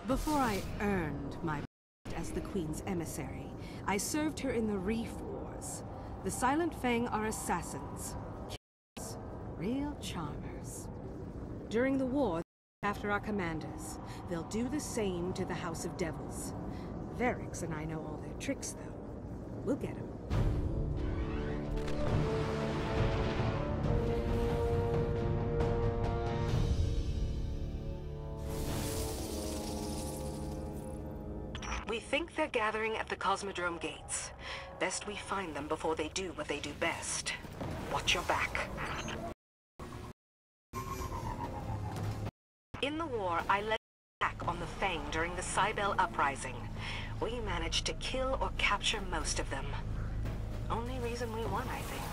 Before I earned my as the Queen's emissary, I served her in the Reef Wars. The Silent Fang are assassins. Killers. Real charmers. During the war, after our commanders, they'll do the same to the House of Devils. Verix and I know all their tricks, though. We'll get 'em. We think they're gathering at the Cosmodrome gates. Best we find them before they do what they do best. Watch your back. In the war, I led an attack on the Fang during the Cybele Uprising. We managed to kill or capture most of them. Only reason we won, I think.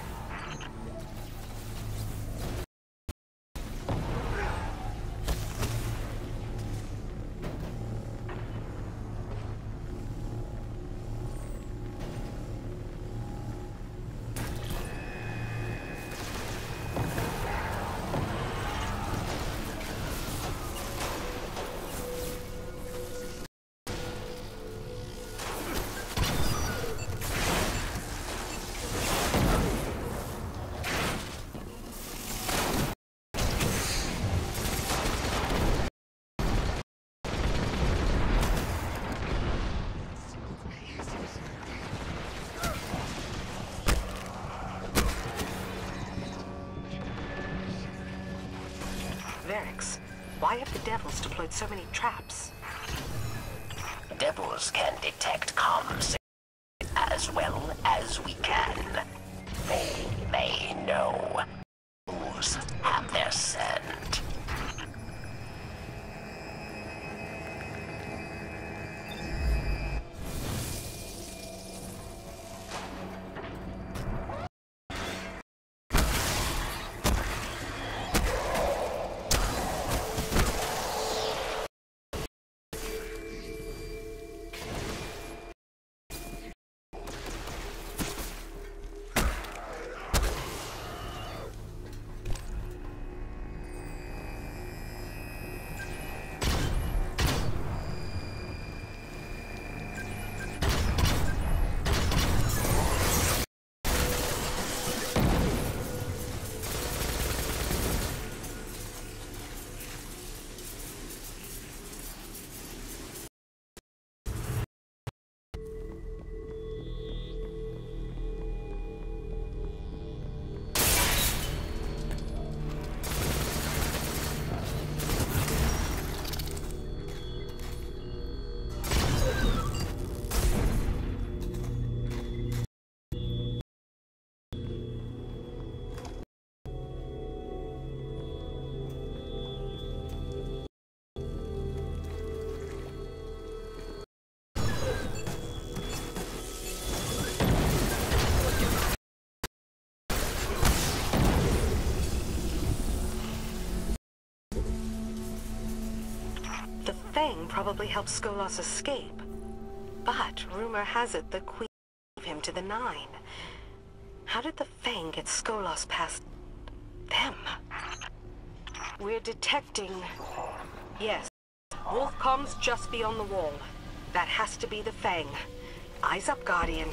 Verix, why have the Devils deployed so many traps? Devils can detect comms as well as we can. They may know who's have their scent. The Fang probably helped Skolas escape. But rumor has it the Queen gave him to the Nine. How did the Fang get Skolas past them? We're detecting... Yes. Wolfcom's just beyond the wall. That has to be the Fang. Eyes up, Guardian.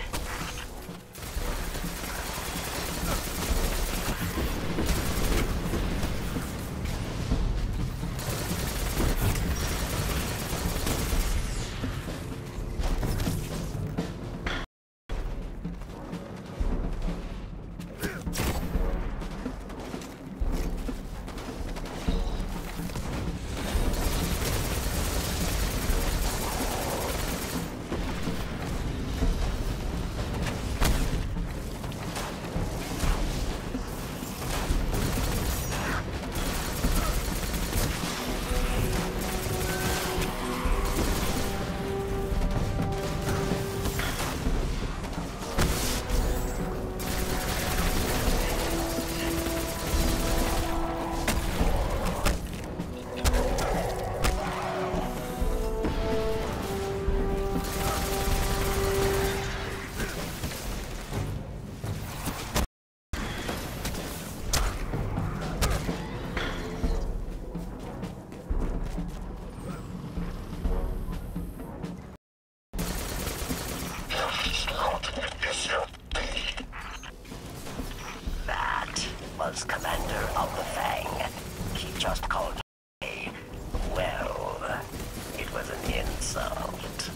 as commander of the Fang. He just called me. Well, it was an insult.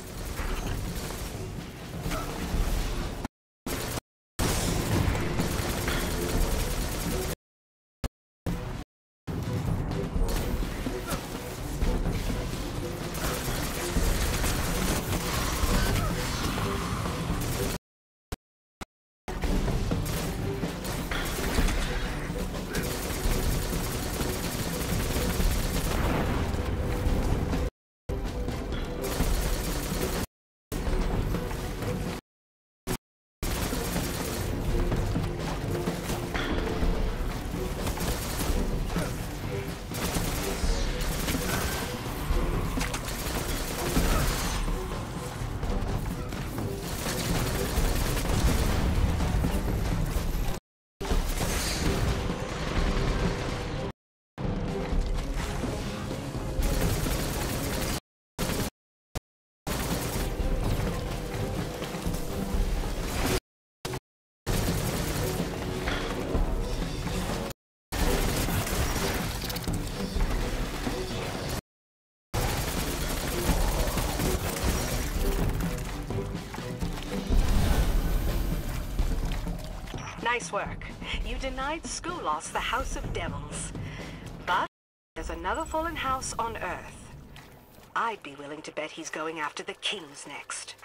Nice work. You denied Skolos the House of Devils. But there's another fallen house on Earth. I'd be willing to bet he's going after the kings next.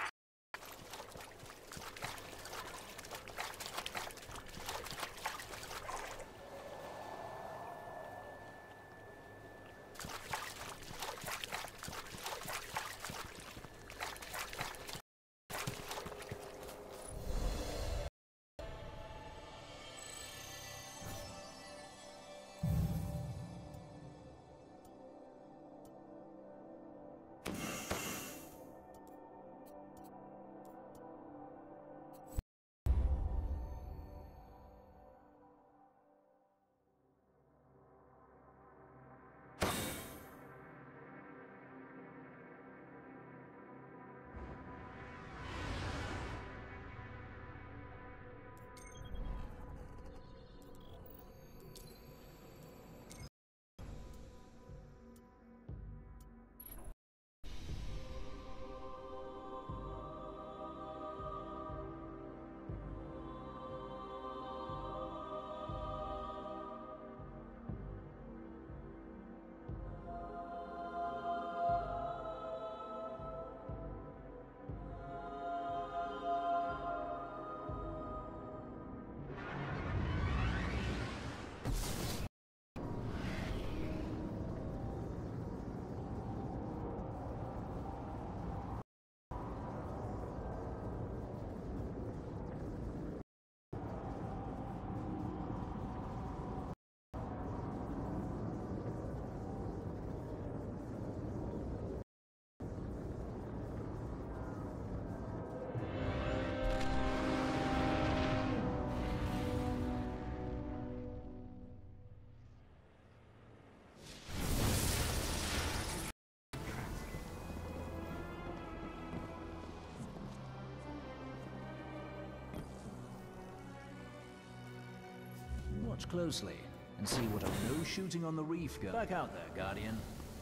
Watch closely and see what a no shooting on the reef go. Back out there, Guardian.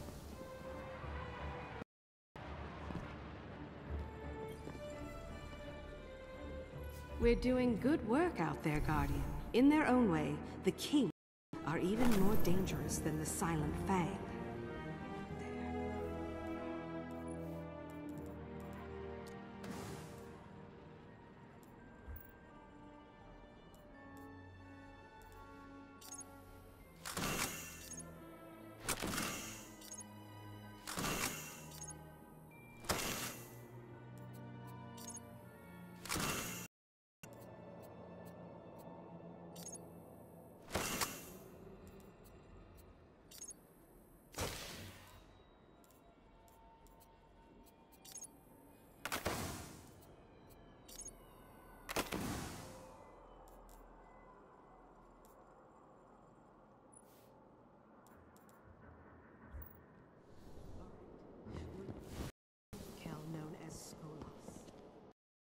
We're doing good work out there, Guardian. In their own way, the Kings are even more dangerous than the Silent Fang.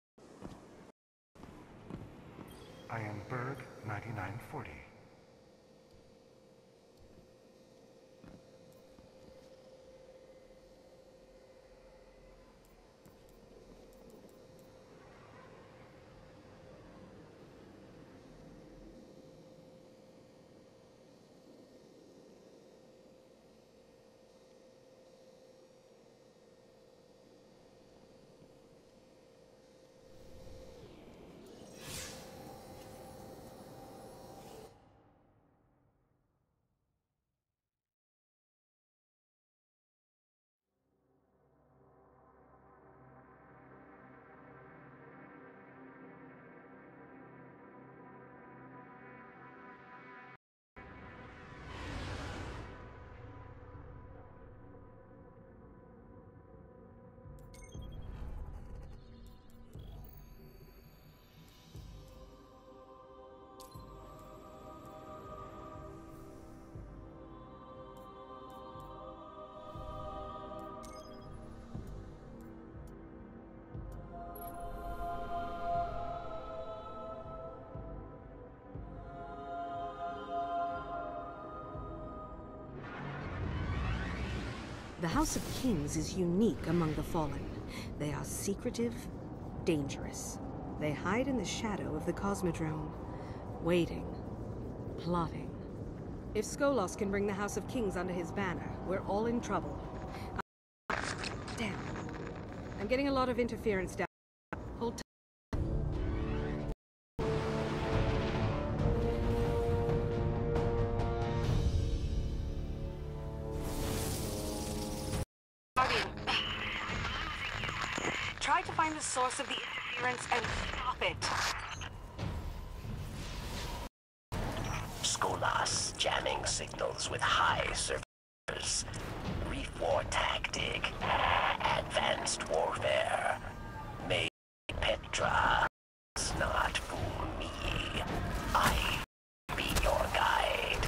I am Berg 9940. House of Kings is unique among the Fallen. They are secretive, dangerous. They hide in the shadow of the Cosmodrome, waiting, plotting. If Skolos can bring the House of Kings under his banner, we're all in trouble. Damn. I'm getting a lot of interference down. Hold tight. Try to find the source of the interference and stop it. Skolas jamming signals with high servers. Reef war tactic. Advanced warfare. May Petra not fool me. I be your guide.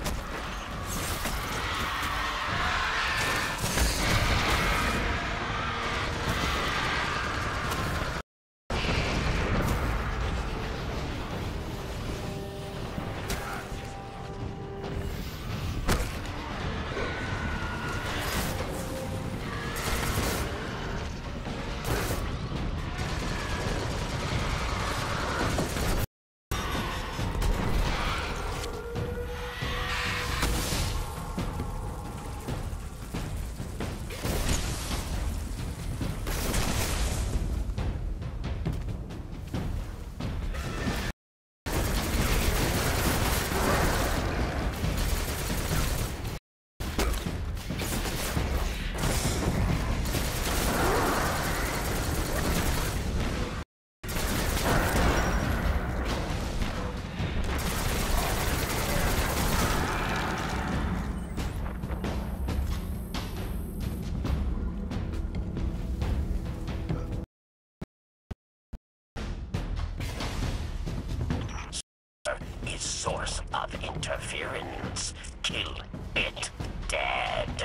Source of interference. Kill it dead.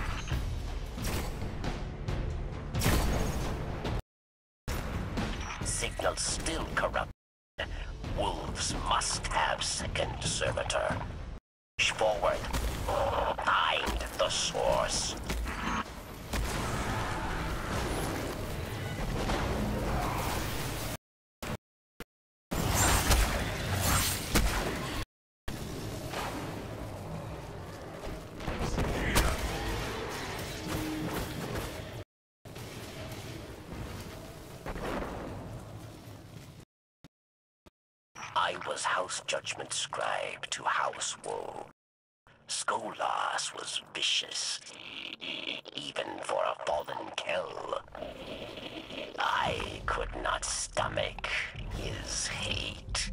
Signal still corrupt. Wolves must have second servitor. Push forward. Find the source. I was House Judgment Scribe to House Woe. Skolas was vicious, even for a fallen Kell. I could not stomach his hate.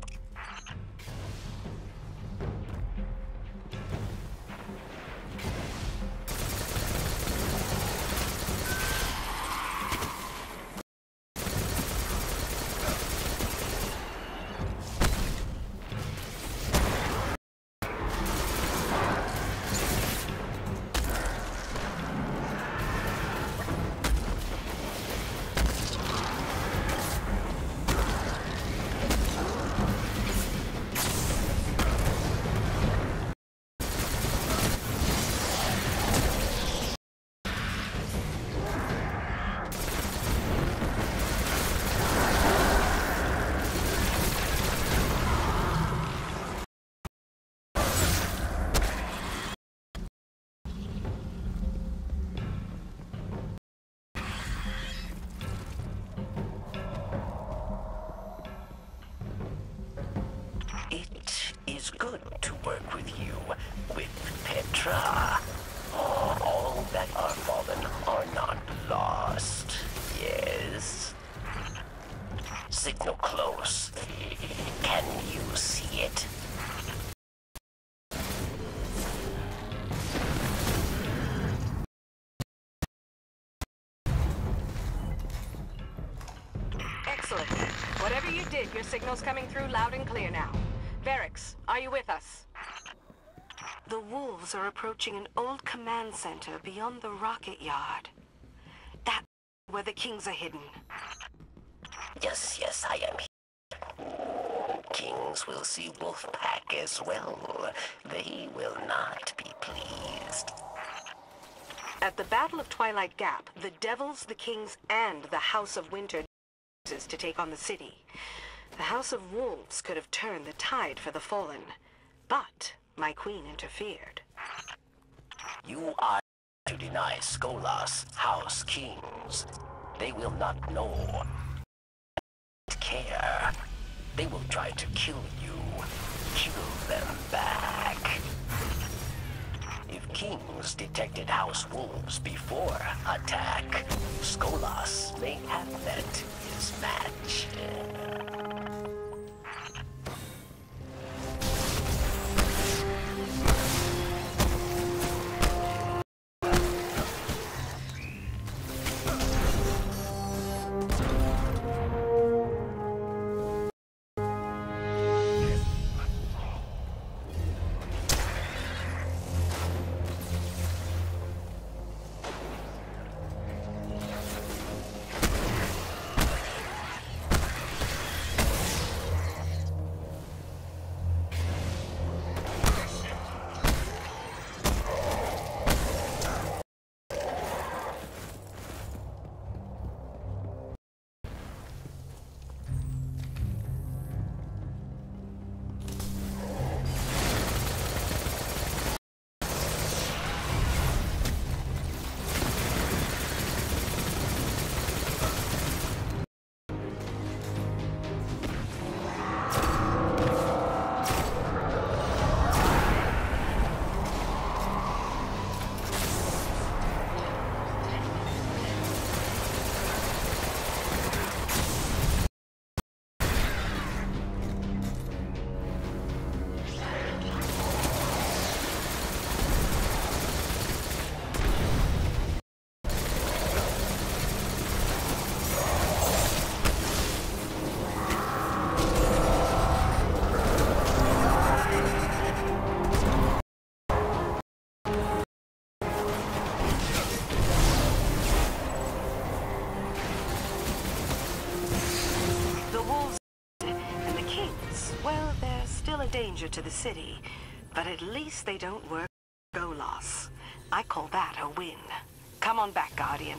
It is good to work with you, with Petra. All that are fallen are not lost, yes? Signal close. Can you see it? Excellent. Whatever you did, your signal's coming through loud and clear now. Varix, are you with us? The wolves are approaching an old command center beyond the rocket yard. That's where the Kings are hidden. Yes, I am here. Kings will see Wolfpack as well. They will not be pleased. At the Battle of Twilight Gap, the Devils, the Kings, and the House of Winter to take on the city. The House of Wolves could have turned the tide for the Fallen, but my queen interfered. You are to deny Skolas House Kings. They will not know. Care. They will try to kill you. Kill them back. If Kings detected House Wolves before attack, Skolas may have met his match. Danger to the city, but at least they don't work Golos. I call that a win. Come on back, Guardian.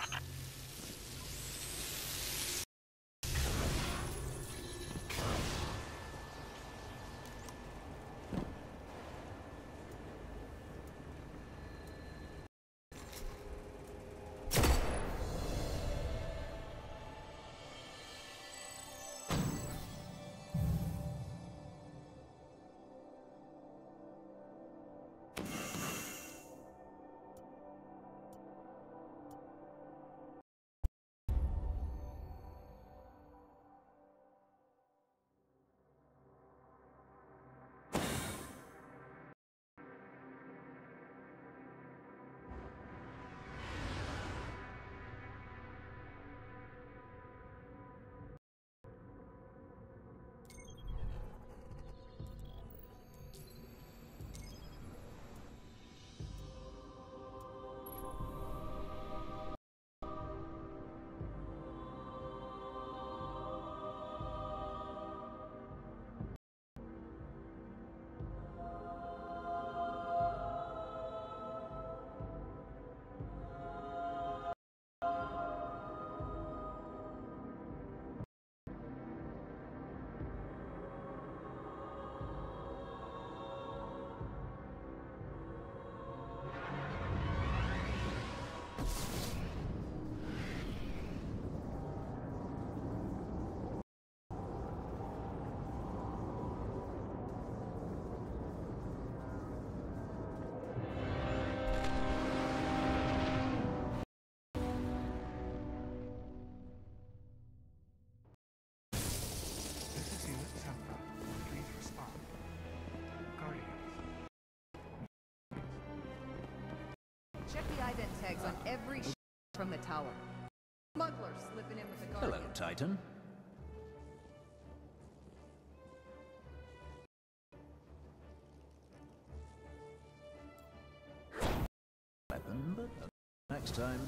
Check the ident tags on every ship from the tower. Smuggler slipping in with the Guardian. Hello, Titan. Weapon, but next time.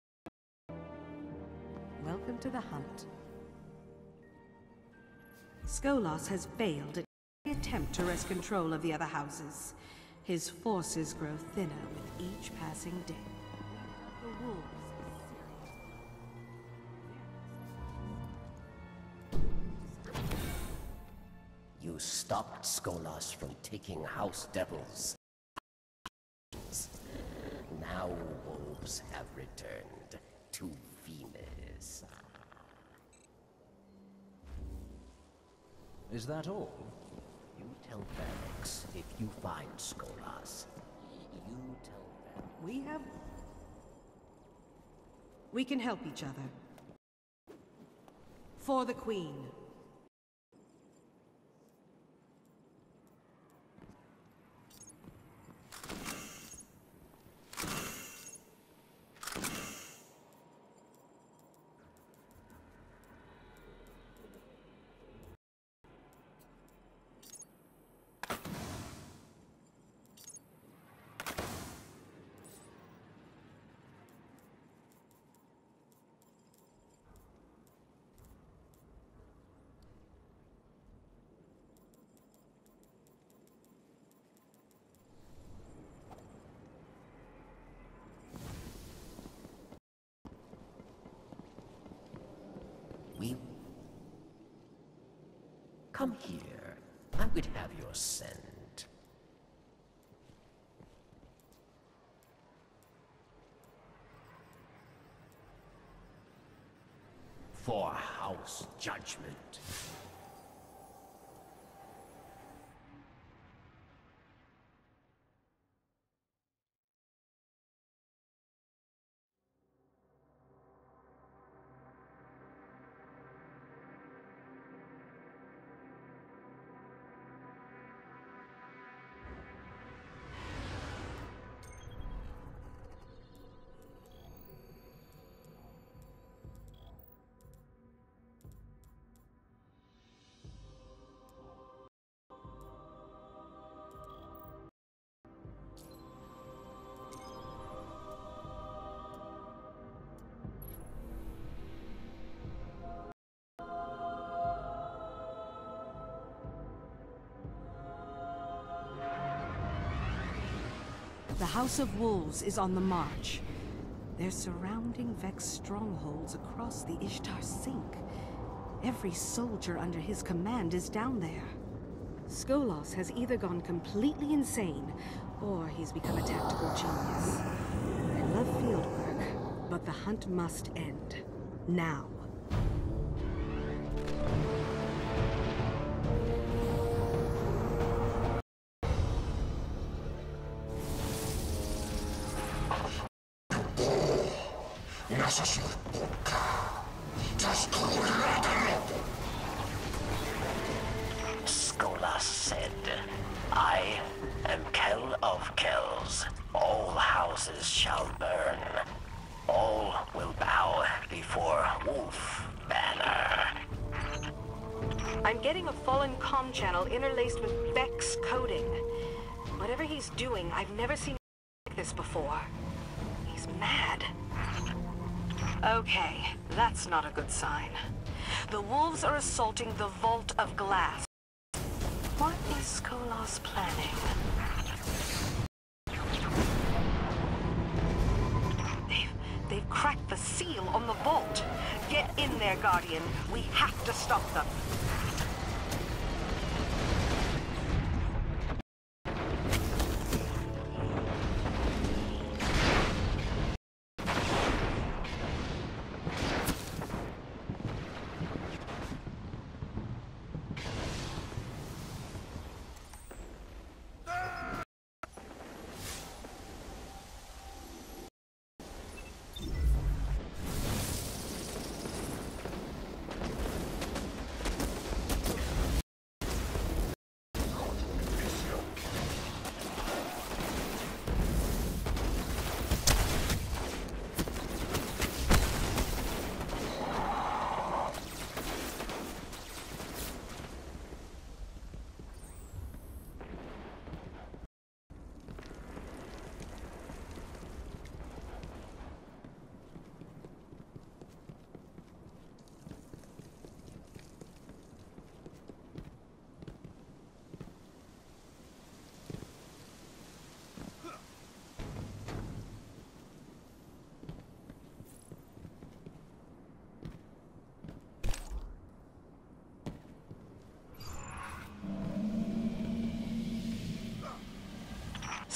Welcome to the hunt. Skolas has failed at every attempt to wrest control of the other houses. His forces grow thinner with each passing day. The wolves. You stopped Skolas from taking House Devils. Now wolves have returned to Venus. Is that all? You tell Felix if you find Skolas. You tell them. We can help each other. For the Queen. Come here. I would have your scent. For House Judgment. The House of Wolves is on the march. They're surrounding Vex strongholds across the Ishtar Sink. Every soldier under his command is down there. Skolas has either gone completely insane, or he's become a tactical genius. I love field work, but the hunt must end. Now. Skolas said, I am Kel of Kells. All houses shall burn. All will bow before Wolf Banner. I'm getting a fallen comm channel interlaced with Vex coding. Whatever he's doing, I've never seen like this before. He's mad. Okay, that's not a good sign. The wolves are assaulting the Vault of Glass. What is Skolas planning? They've cracked the seal on the vault. Get in there, Guardian. We have to stop them.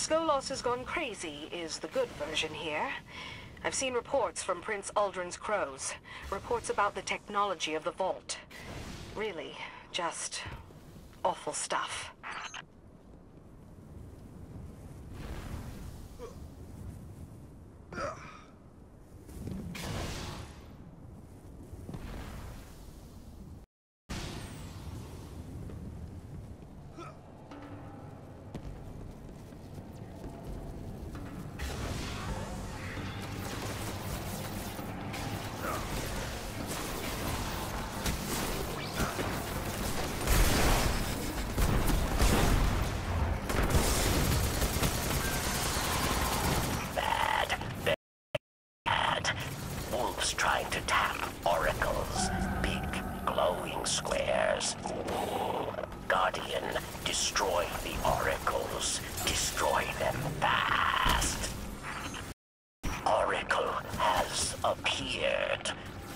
Skolos has gone crazy is the good version here. I've seen reports from Prince Uldren's crows. Reports about the technology of the vault. Really, just awful stuff. Trying to tap oracles. Big, glowing squares. Guardian, destroy the oracles. Destroy them fast. Oracle has appeared.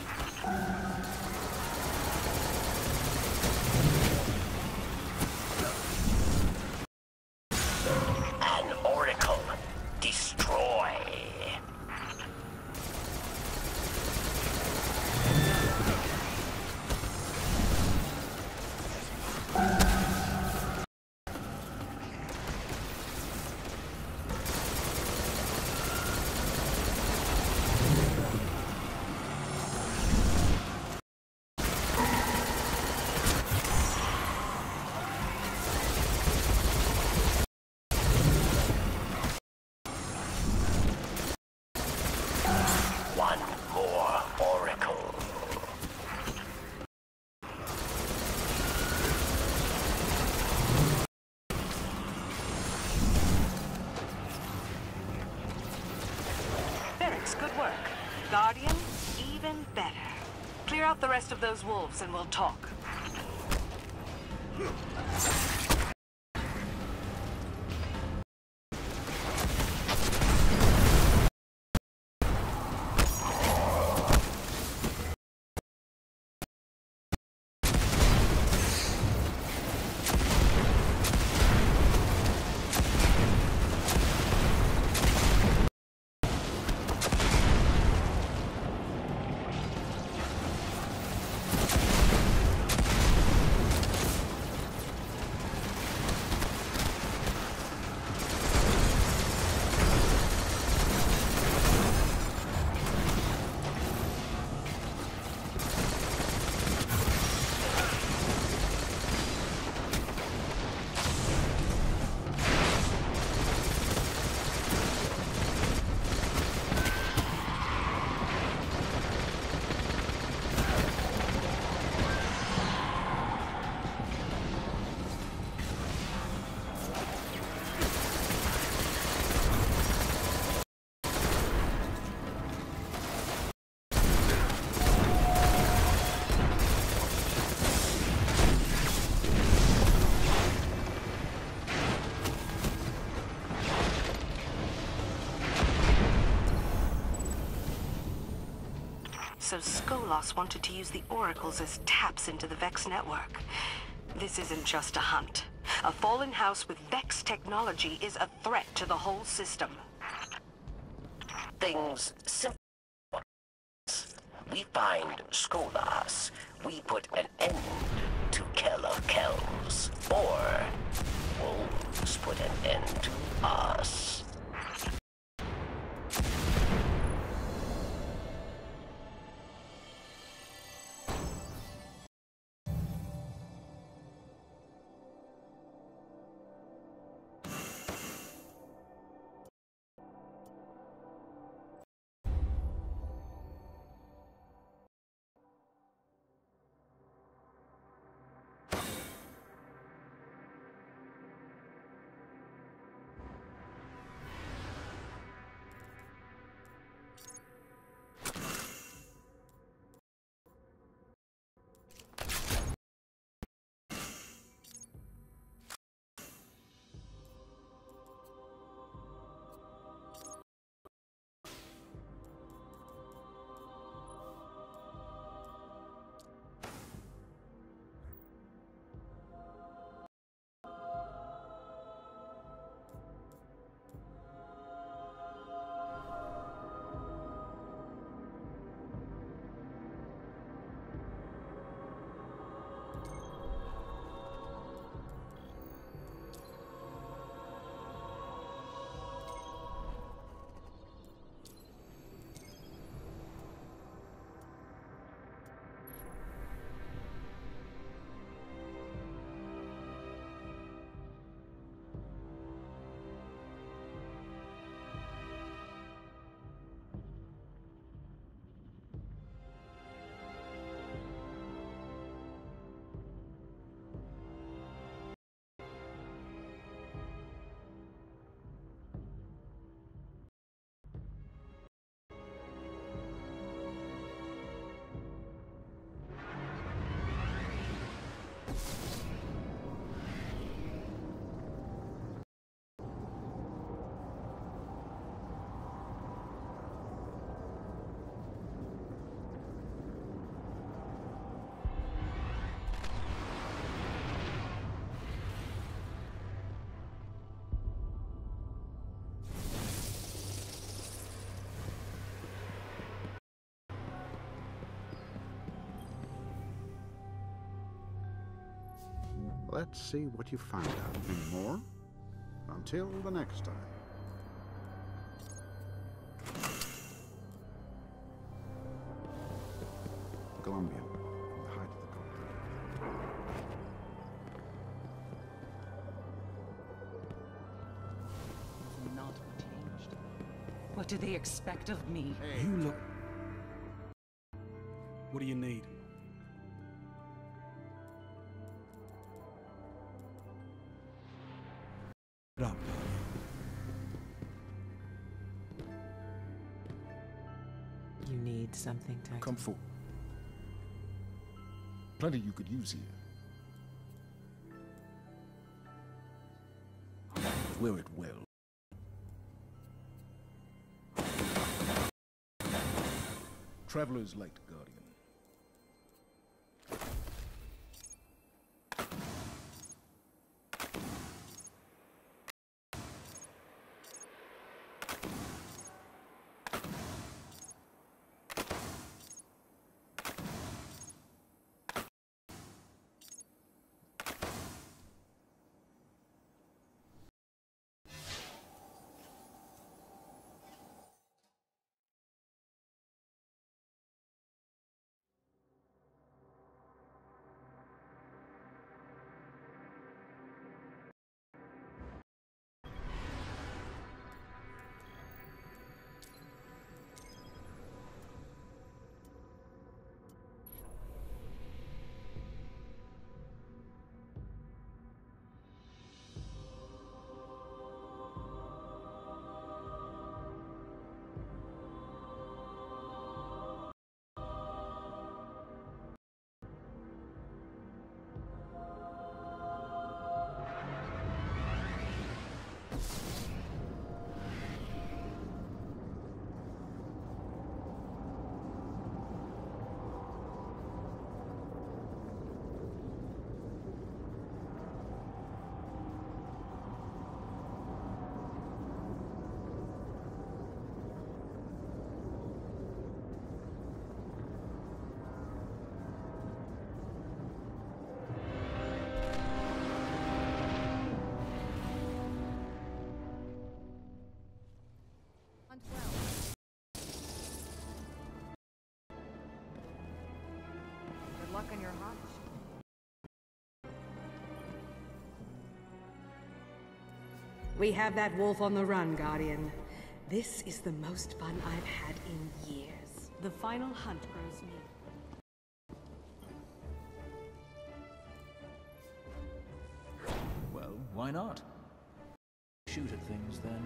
An oracle. Destroy. One more oracle. Ferrex, good work. Guardian, even better. Clear out the rest of those wolves and we'll talk. So Skolos wanted to use the oracles as taps into the Vex network. This isn't just a hunt. A fallen house with Vex technology is a threat to the whole system. Things simple. We find Skolas. We put an end to Keller Kells. Or wolves put an end to us. Let's see what you found out. Any more? Until the next time. Colombian, from the height of the continent. Not changed. What do they expect of me? Hey. You look... What do you need? Up. You need something, Titan? Come forward. Plenty you could use here. Wear it well. Travelers like the Guardian. Good luck on your hunt. We have that wolf on the run, Guardian. This is the most fun I've had in years. The final hunt grows near. Well, why not? Shoot at things, then.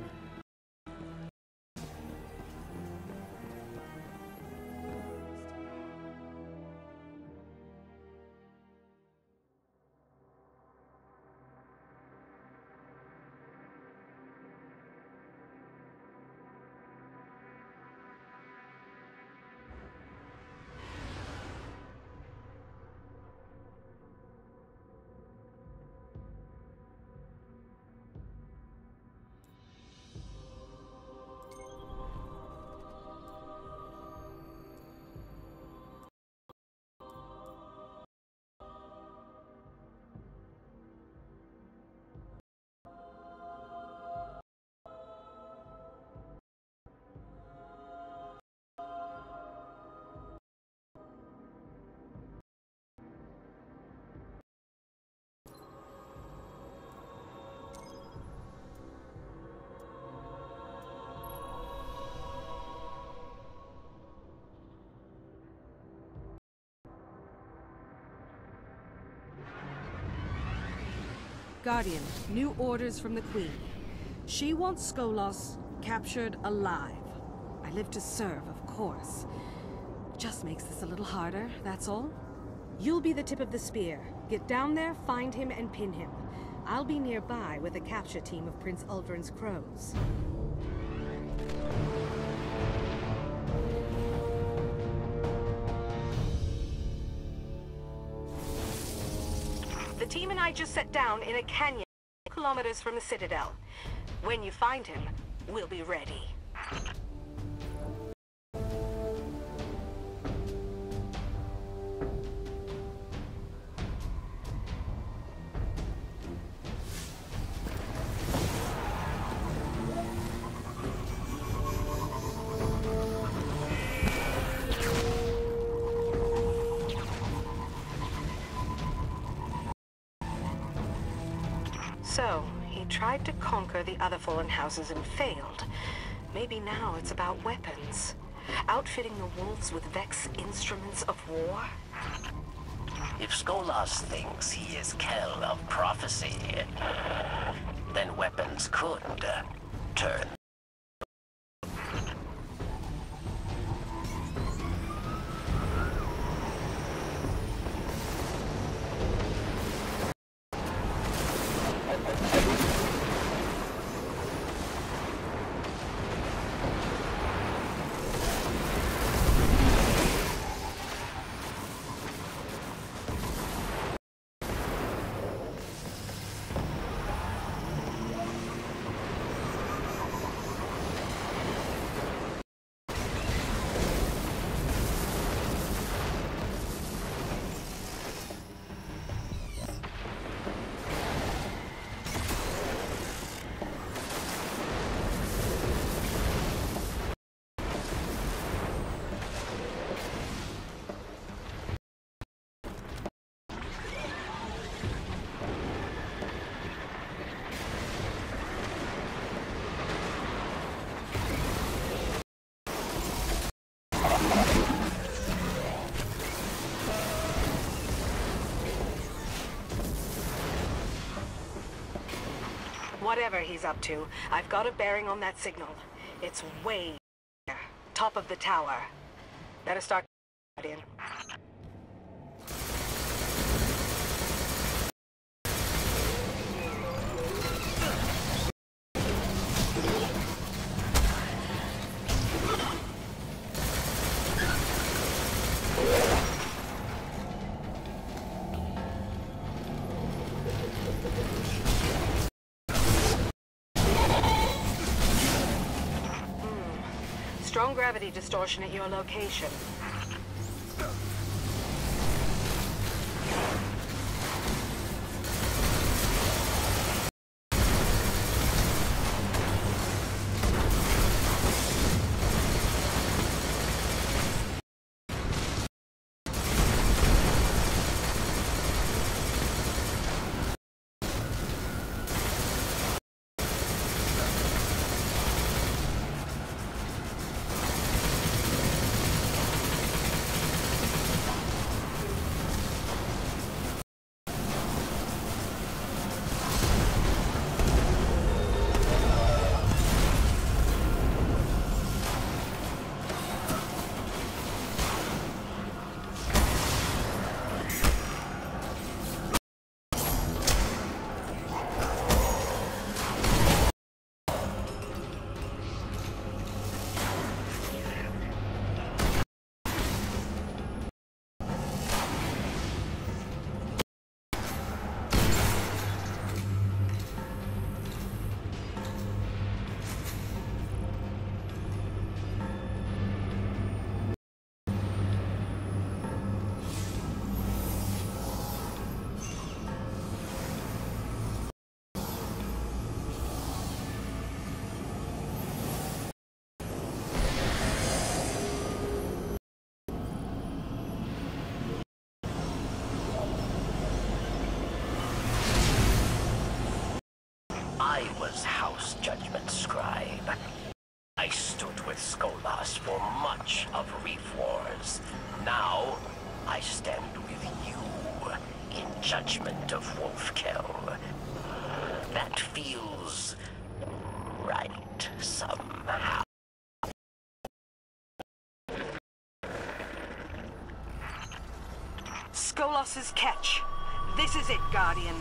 Guardian, new orders from the Queen. She wants Skolos captured alive. I live to serve, of course. Just makes this a little harder, that's all. You'll be the tip of the spear. Get down there, find him, and pin him. I'll be nearby with a capture team of Prince Uldren's crows. The team and I just set down in a canyon kilometers from the Citadel. When you find him, we'll be ready. So, he tried to conquer the other fallen houses and failed. Maybe now it's about weapons. Outfitting the wolves with Vex instruments of war? If Skolas thinks he is Kell of prophecy, then weapons could turn. Whatever he's up to, I've got a bearing on that signal. It's way there, top of the tower. Better start, Guardian. Strong gravity distortion at your location. I was House Judgment Scribe. I stood with Skolas for much of Reef Wars. Now, I stand with you in Judgment of Wolfkill. That feels right somehow. Skolas's catch. This is it, Guardian.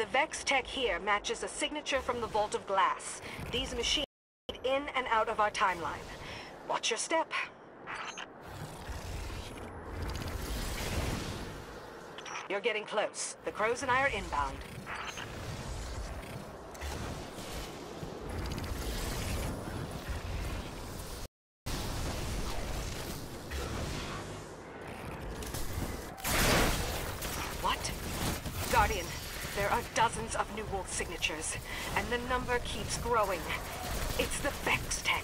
Vex tech here matches a signature from the Vault of Glass. These machines lead in and out of our timeline. Watch your step. You're getting close. The Crows and I are inbound. What? Guardian, there are dozens of New Wolf signatures, and the number keeps growing. It's the Vex tech.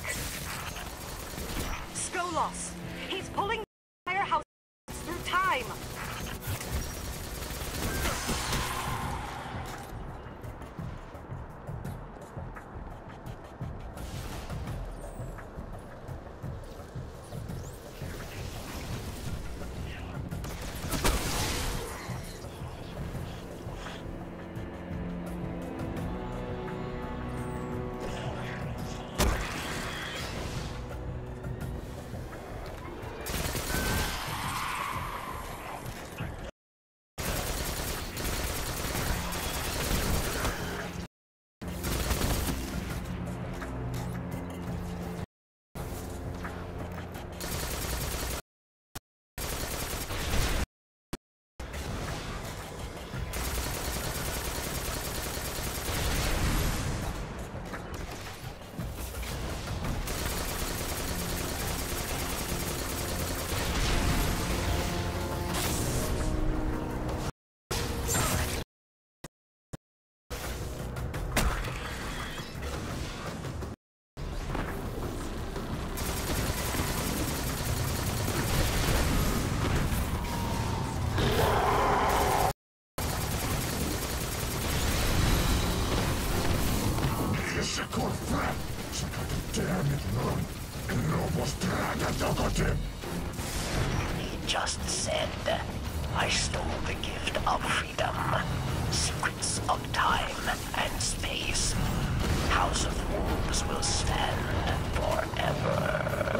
Skolos! He's pulling the firehouse through time! He just said, I stole the gift of freedom, secrets of time and space. House of Wolves will stand forever.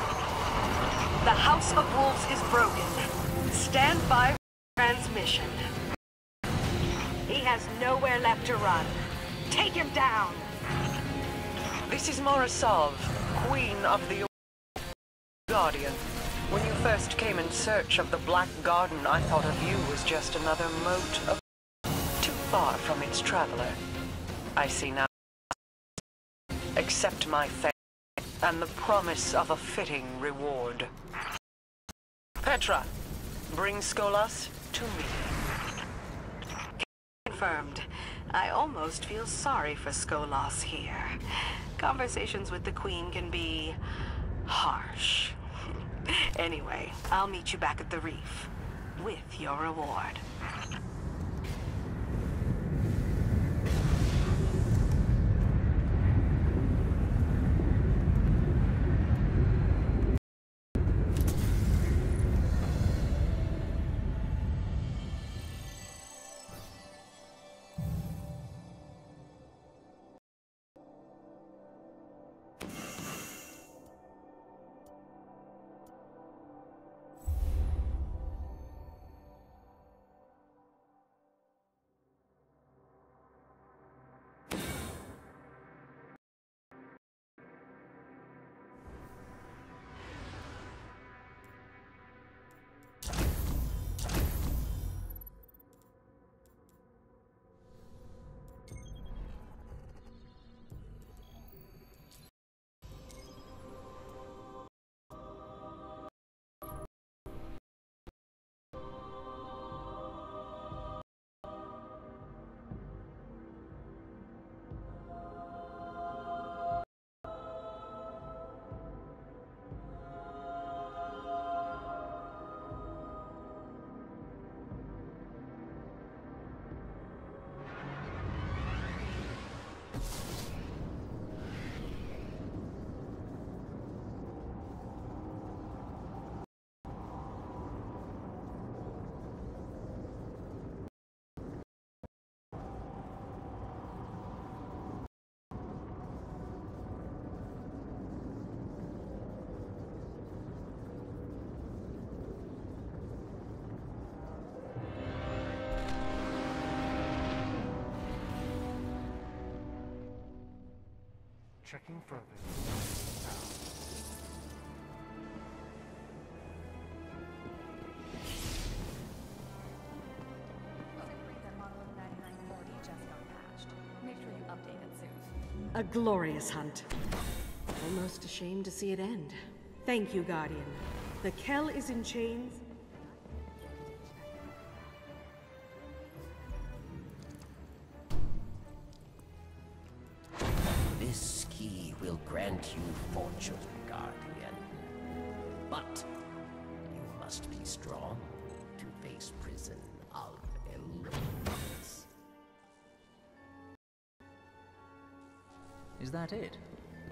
The House of Wolves is broken. Stand by for transmission. He has nowhere left to run. Take him down! This is Morasov, Queen of the Guardian. When you first came in search of the Black Garden, I thought of you as just another mote of too far from its traveler. I see now. Accept my thanks and the promise of a fitting reward. Petra, bring Skolas to me. Confirmed. I almost feel sorry for Skolas here. Conversations with the Queen can be harsh. Anyway, I'll meet you back at the reef with your reward. Checking further. A glorious hunt. Almost ashamed to see it end. Thank you, Guardian. The Kell is in chains. This key will grant you fortune, Guardian. But you must be strong to face prison of Eloise. Is that it?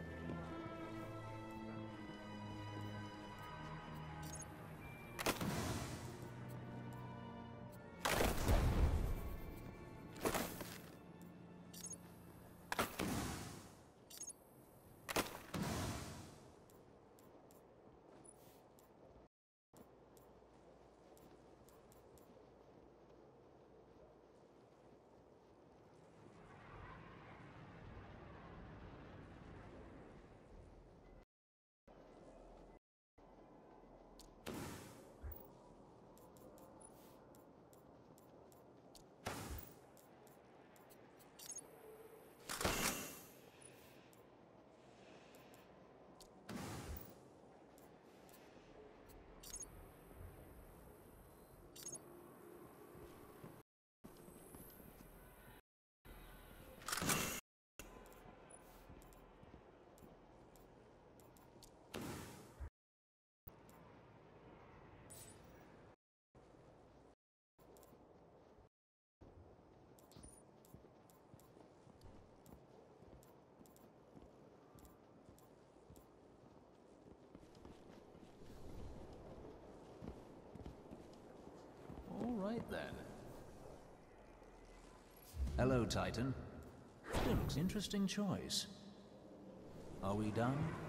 All right then. Hello, Titan. Looks interesting choice. Are we done?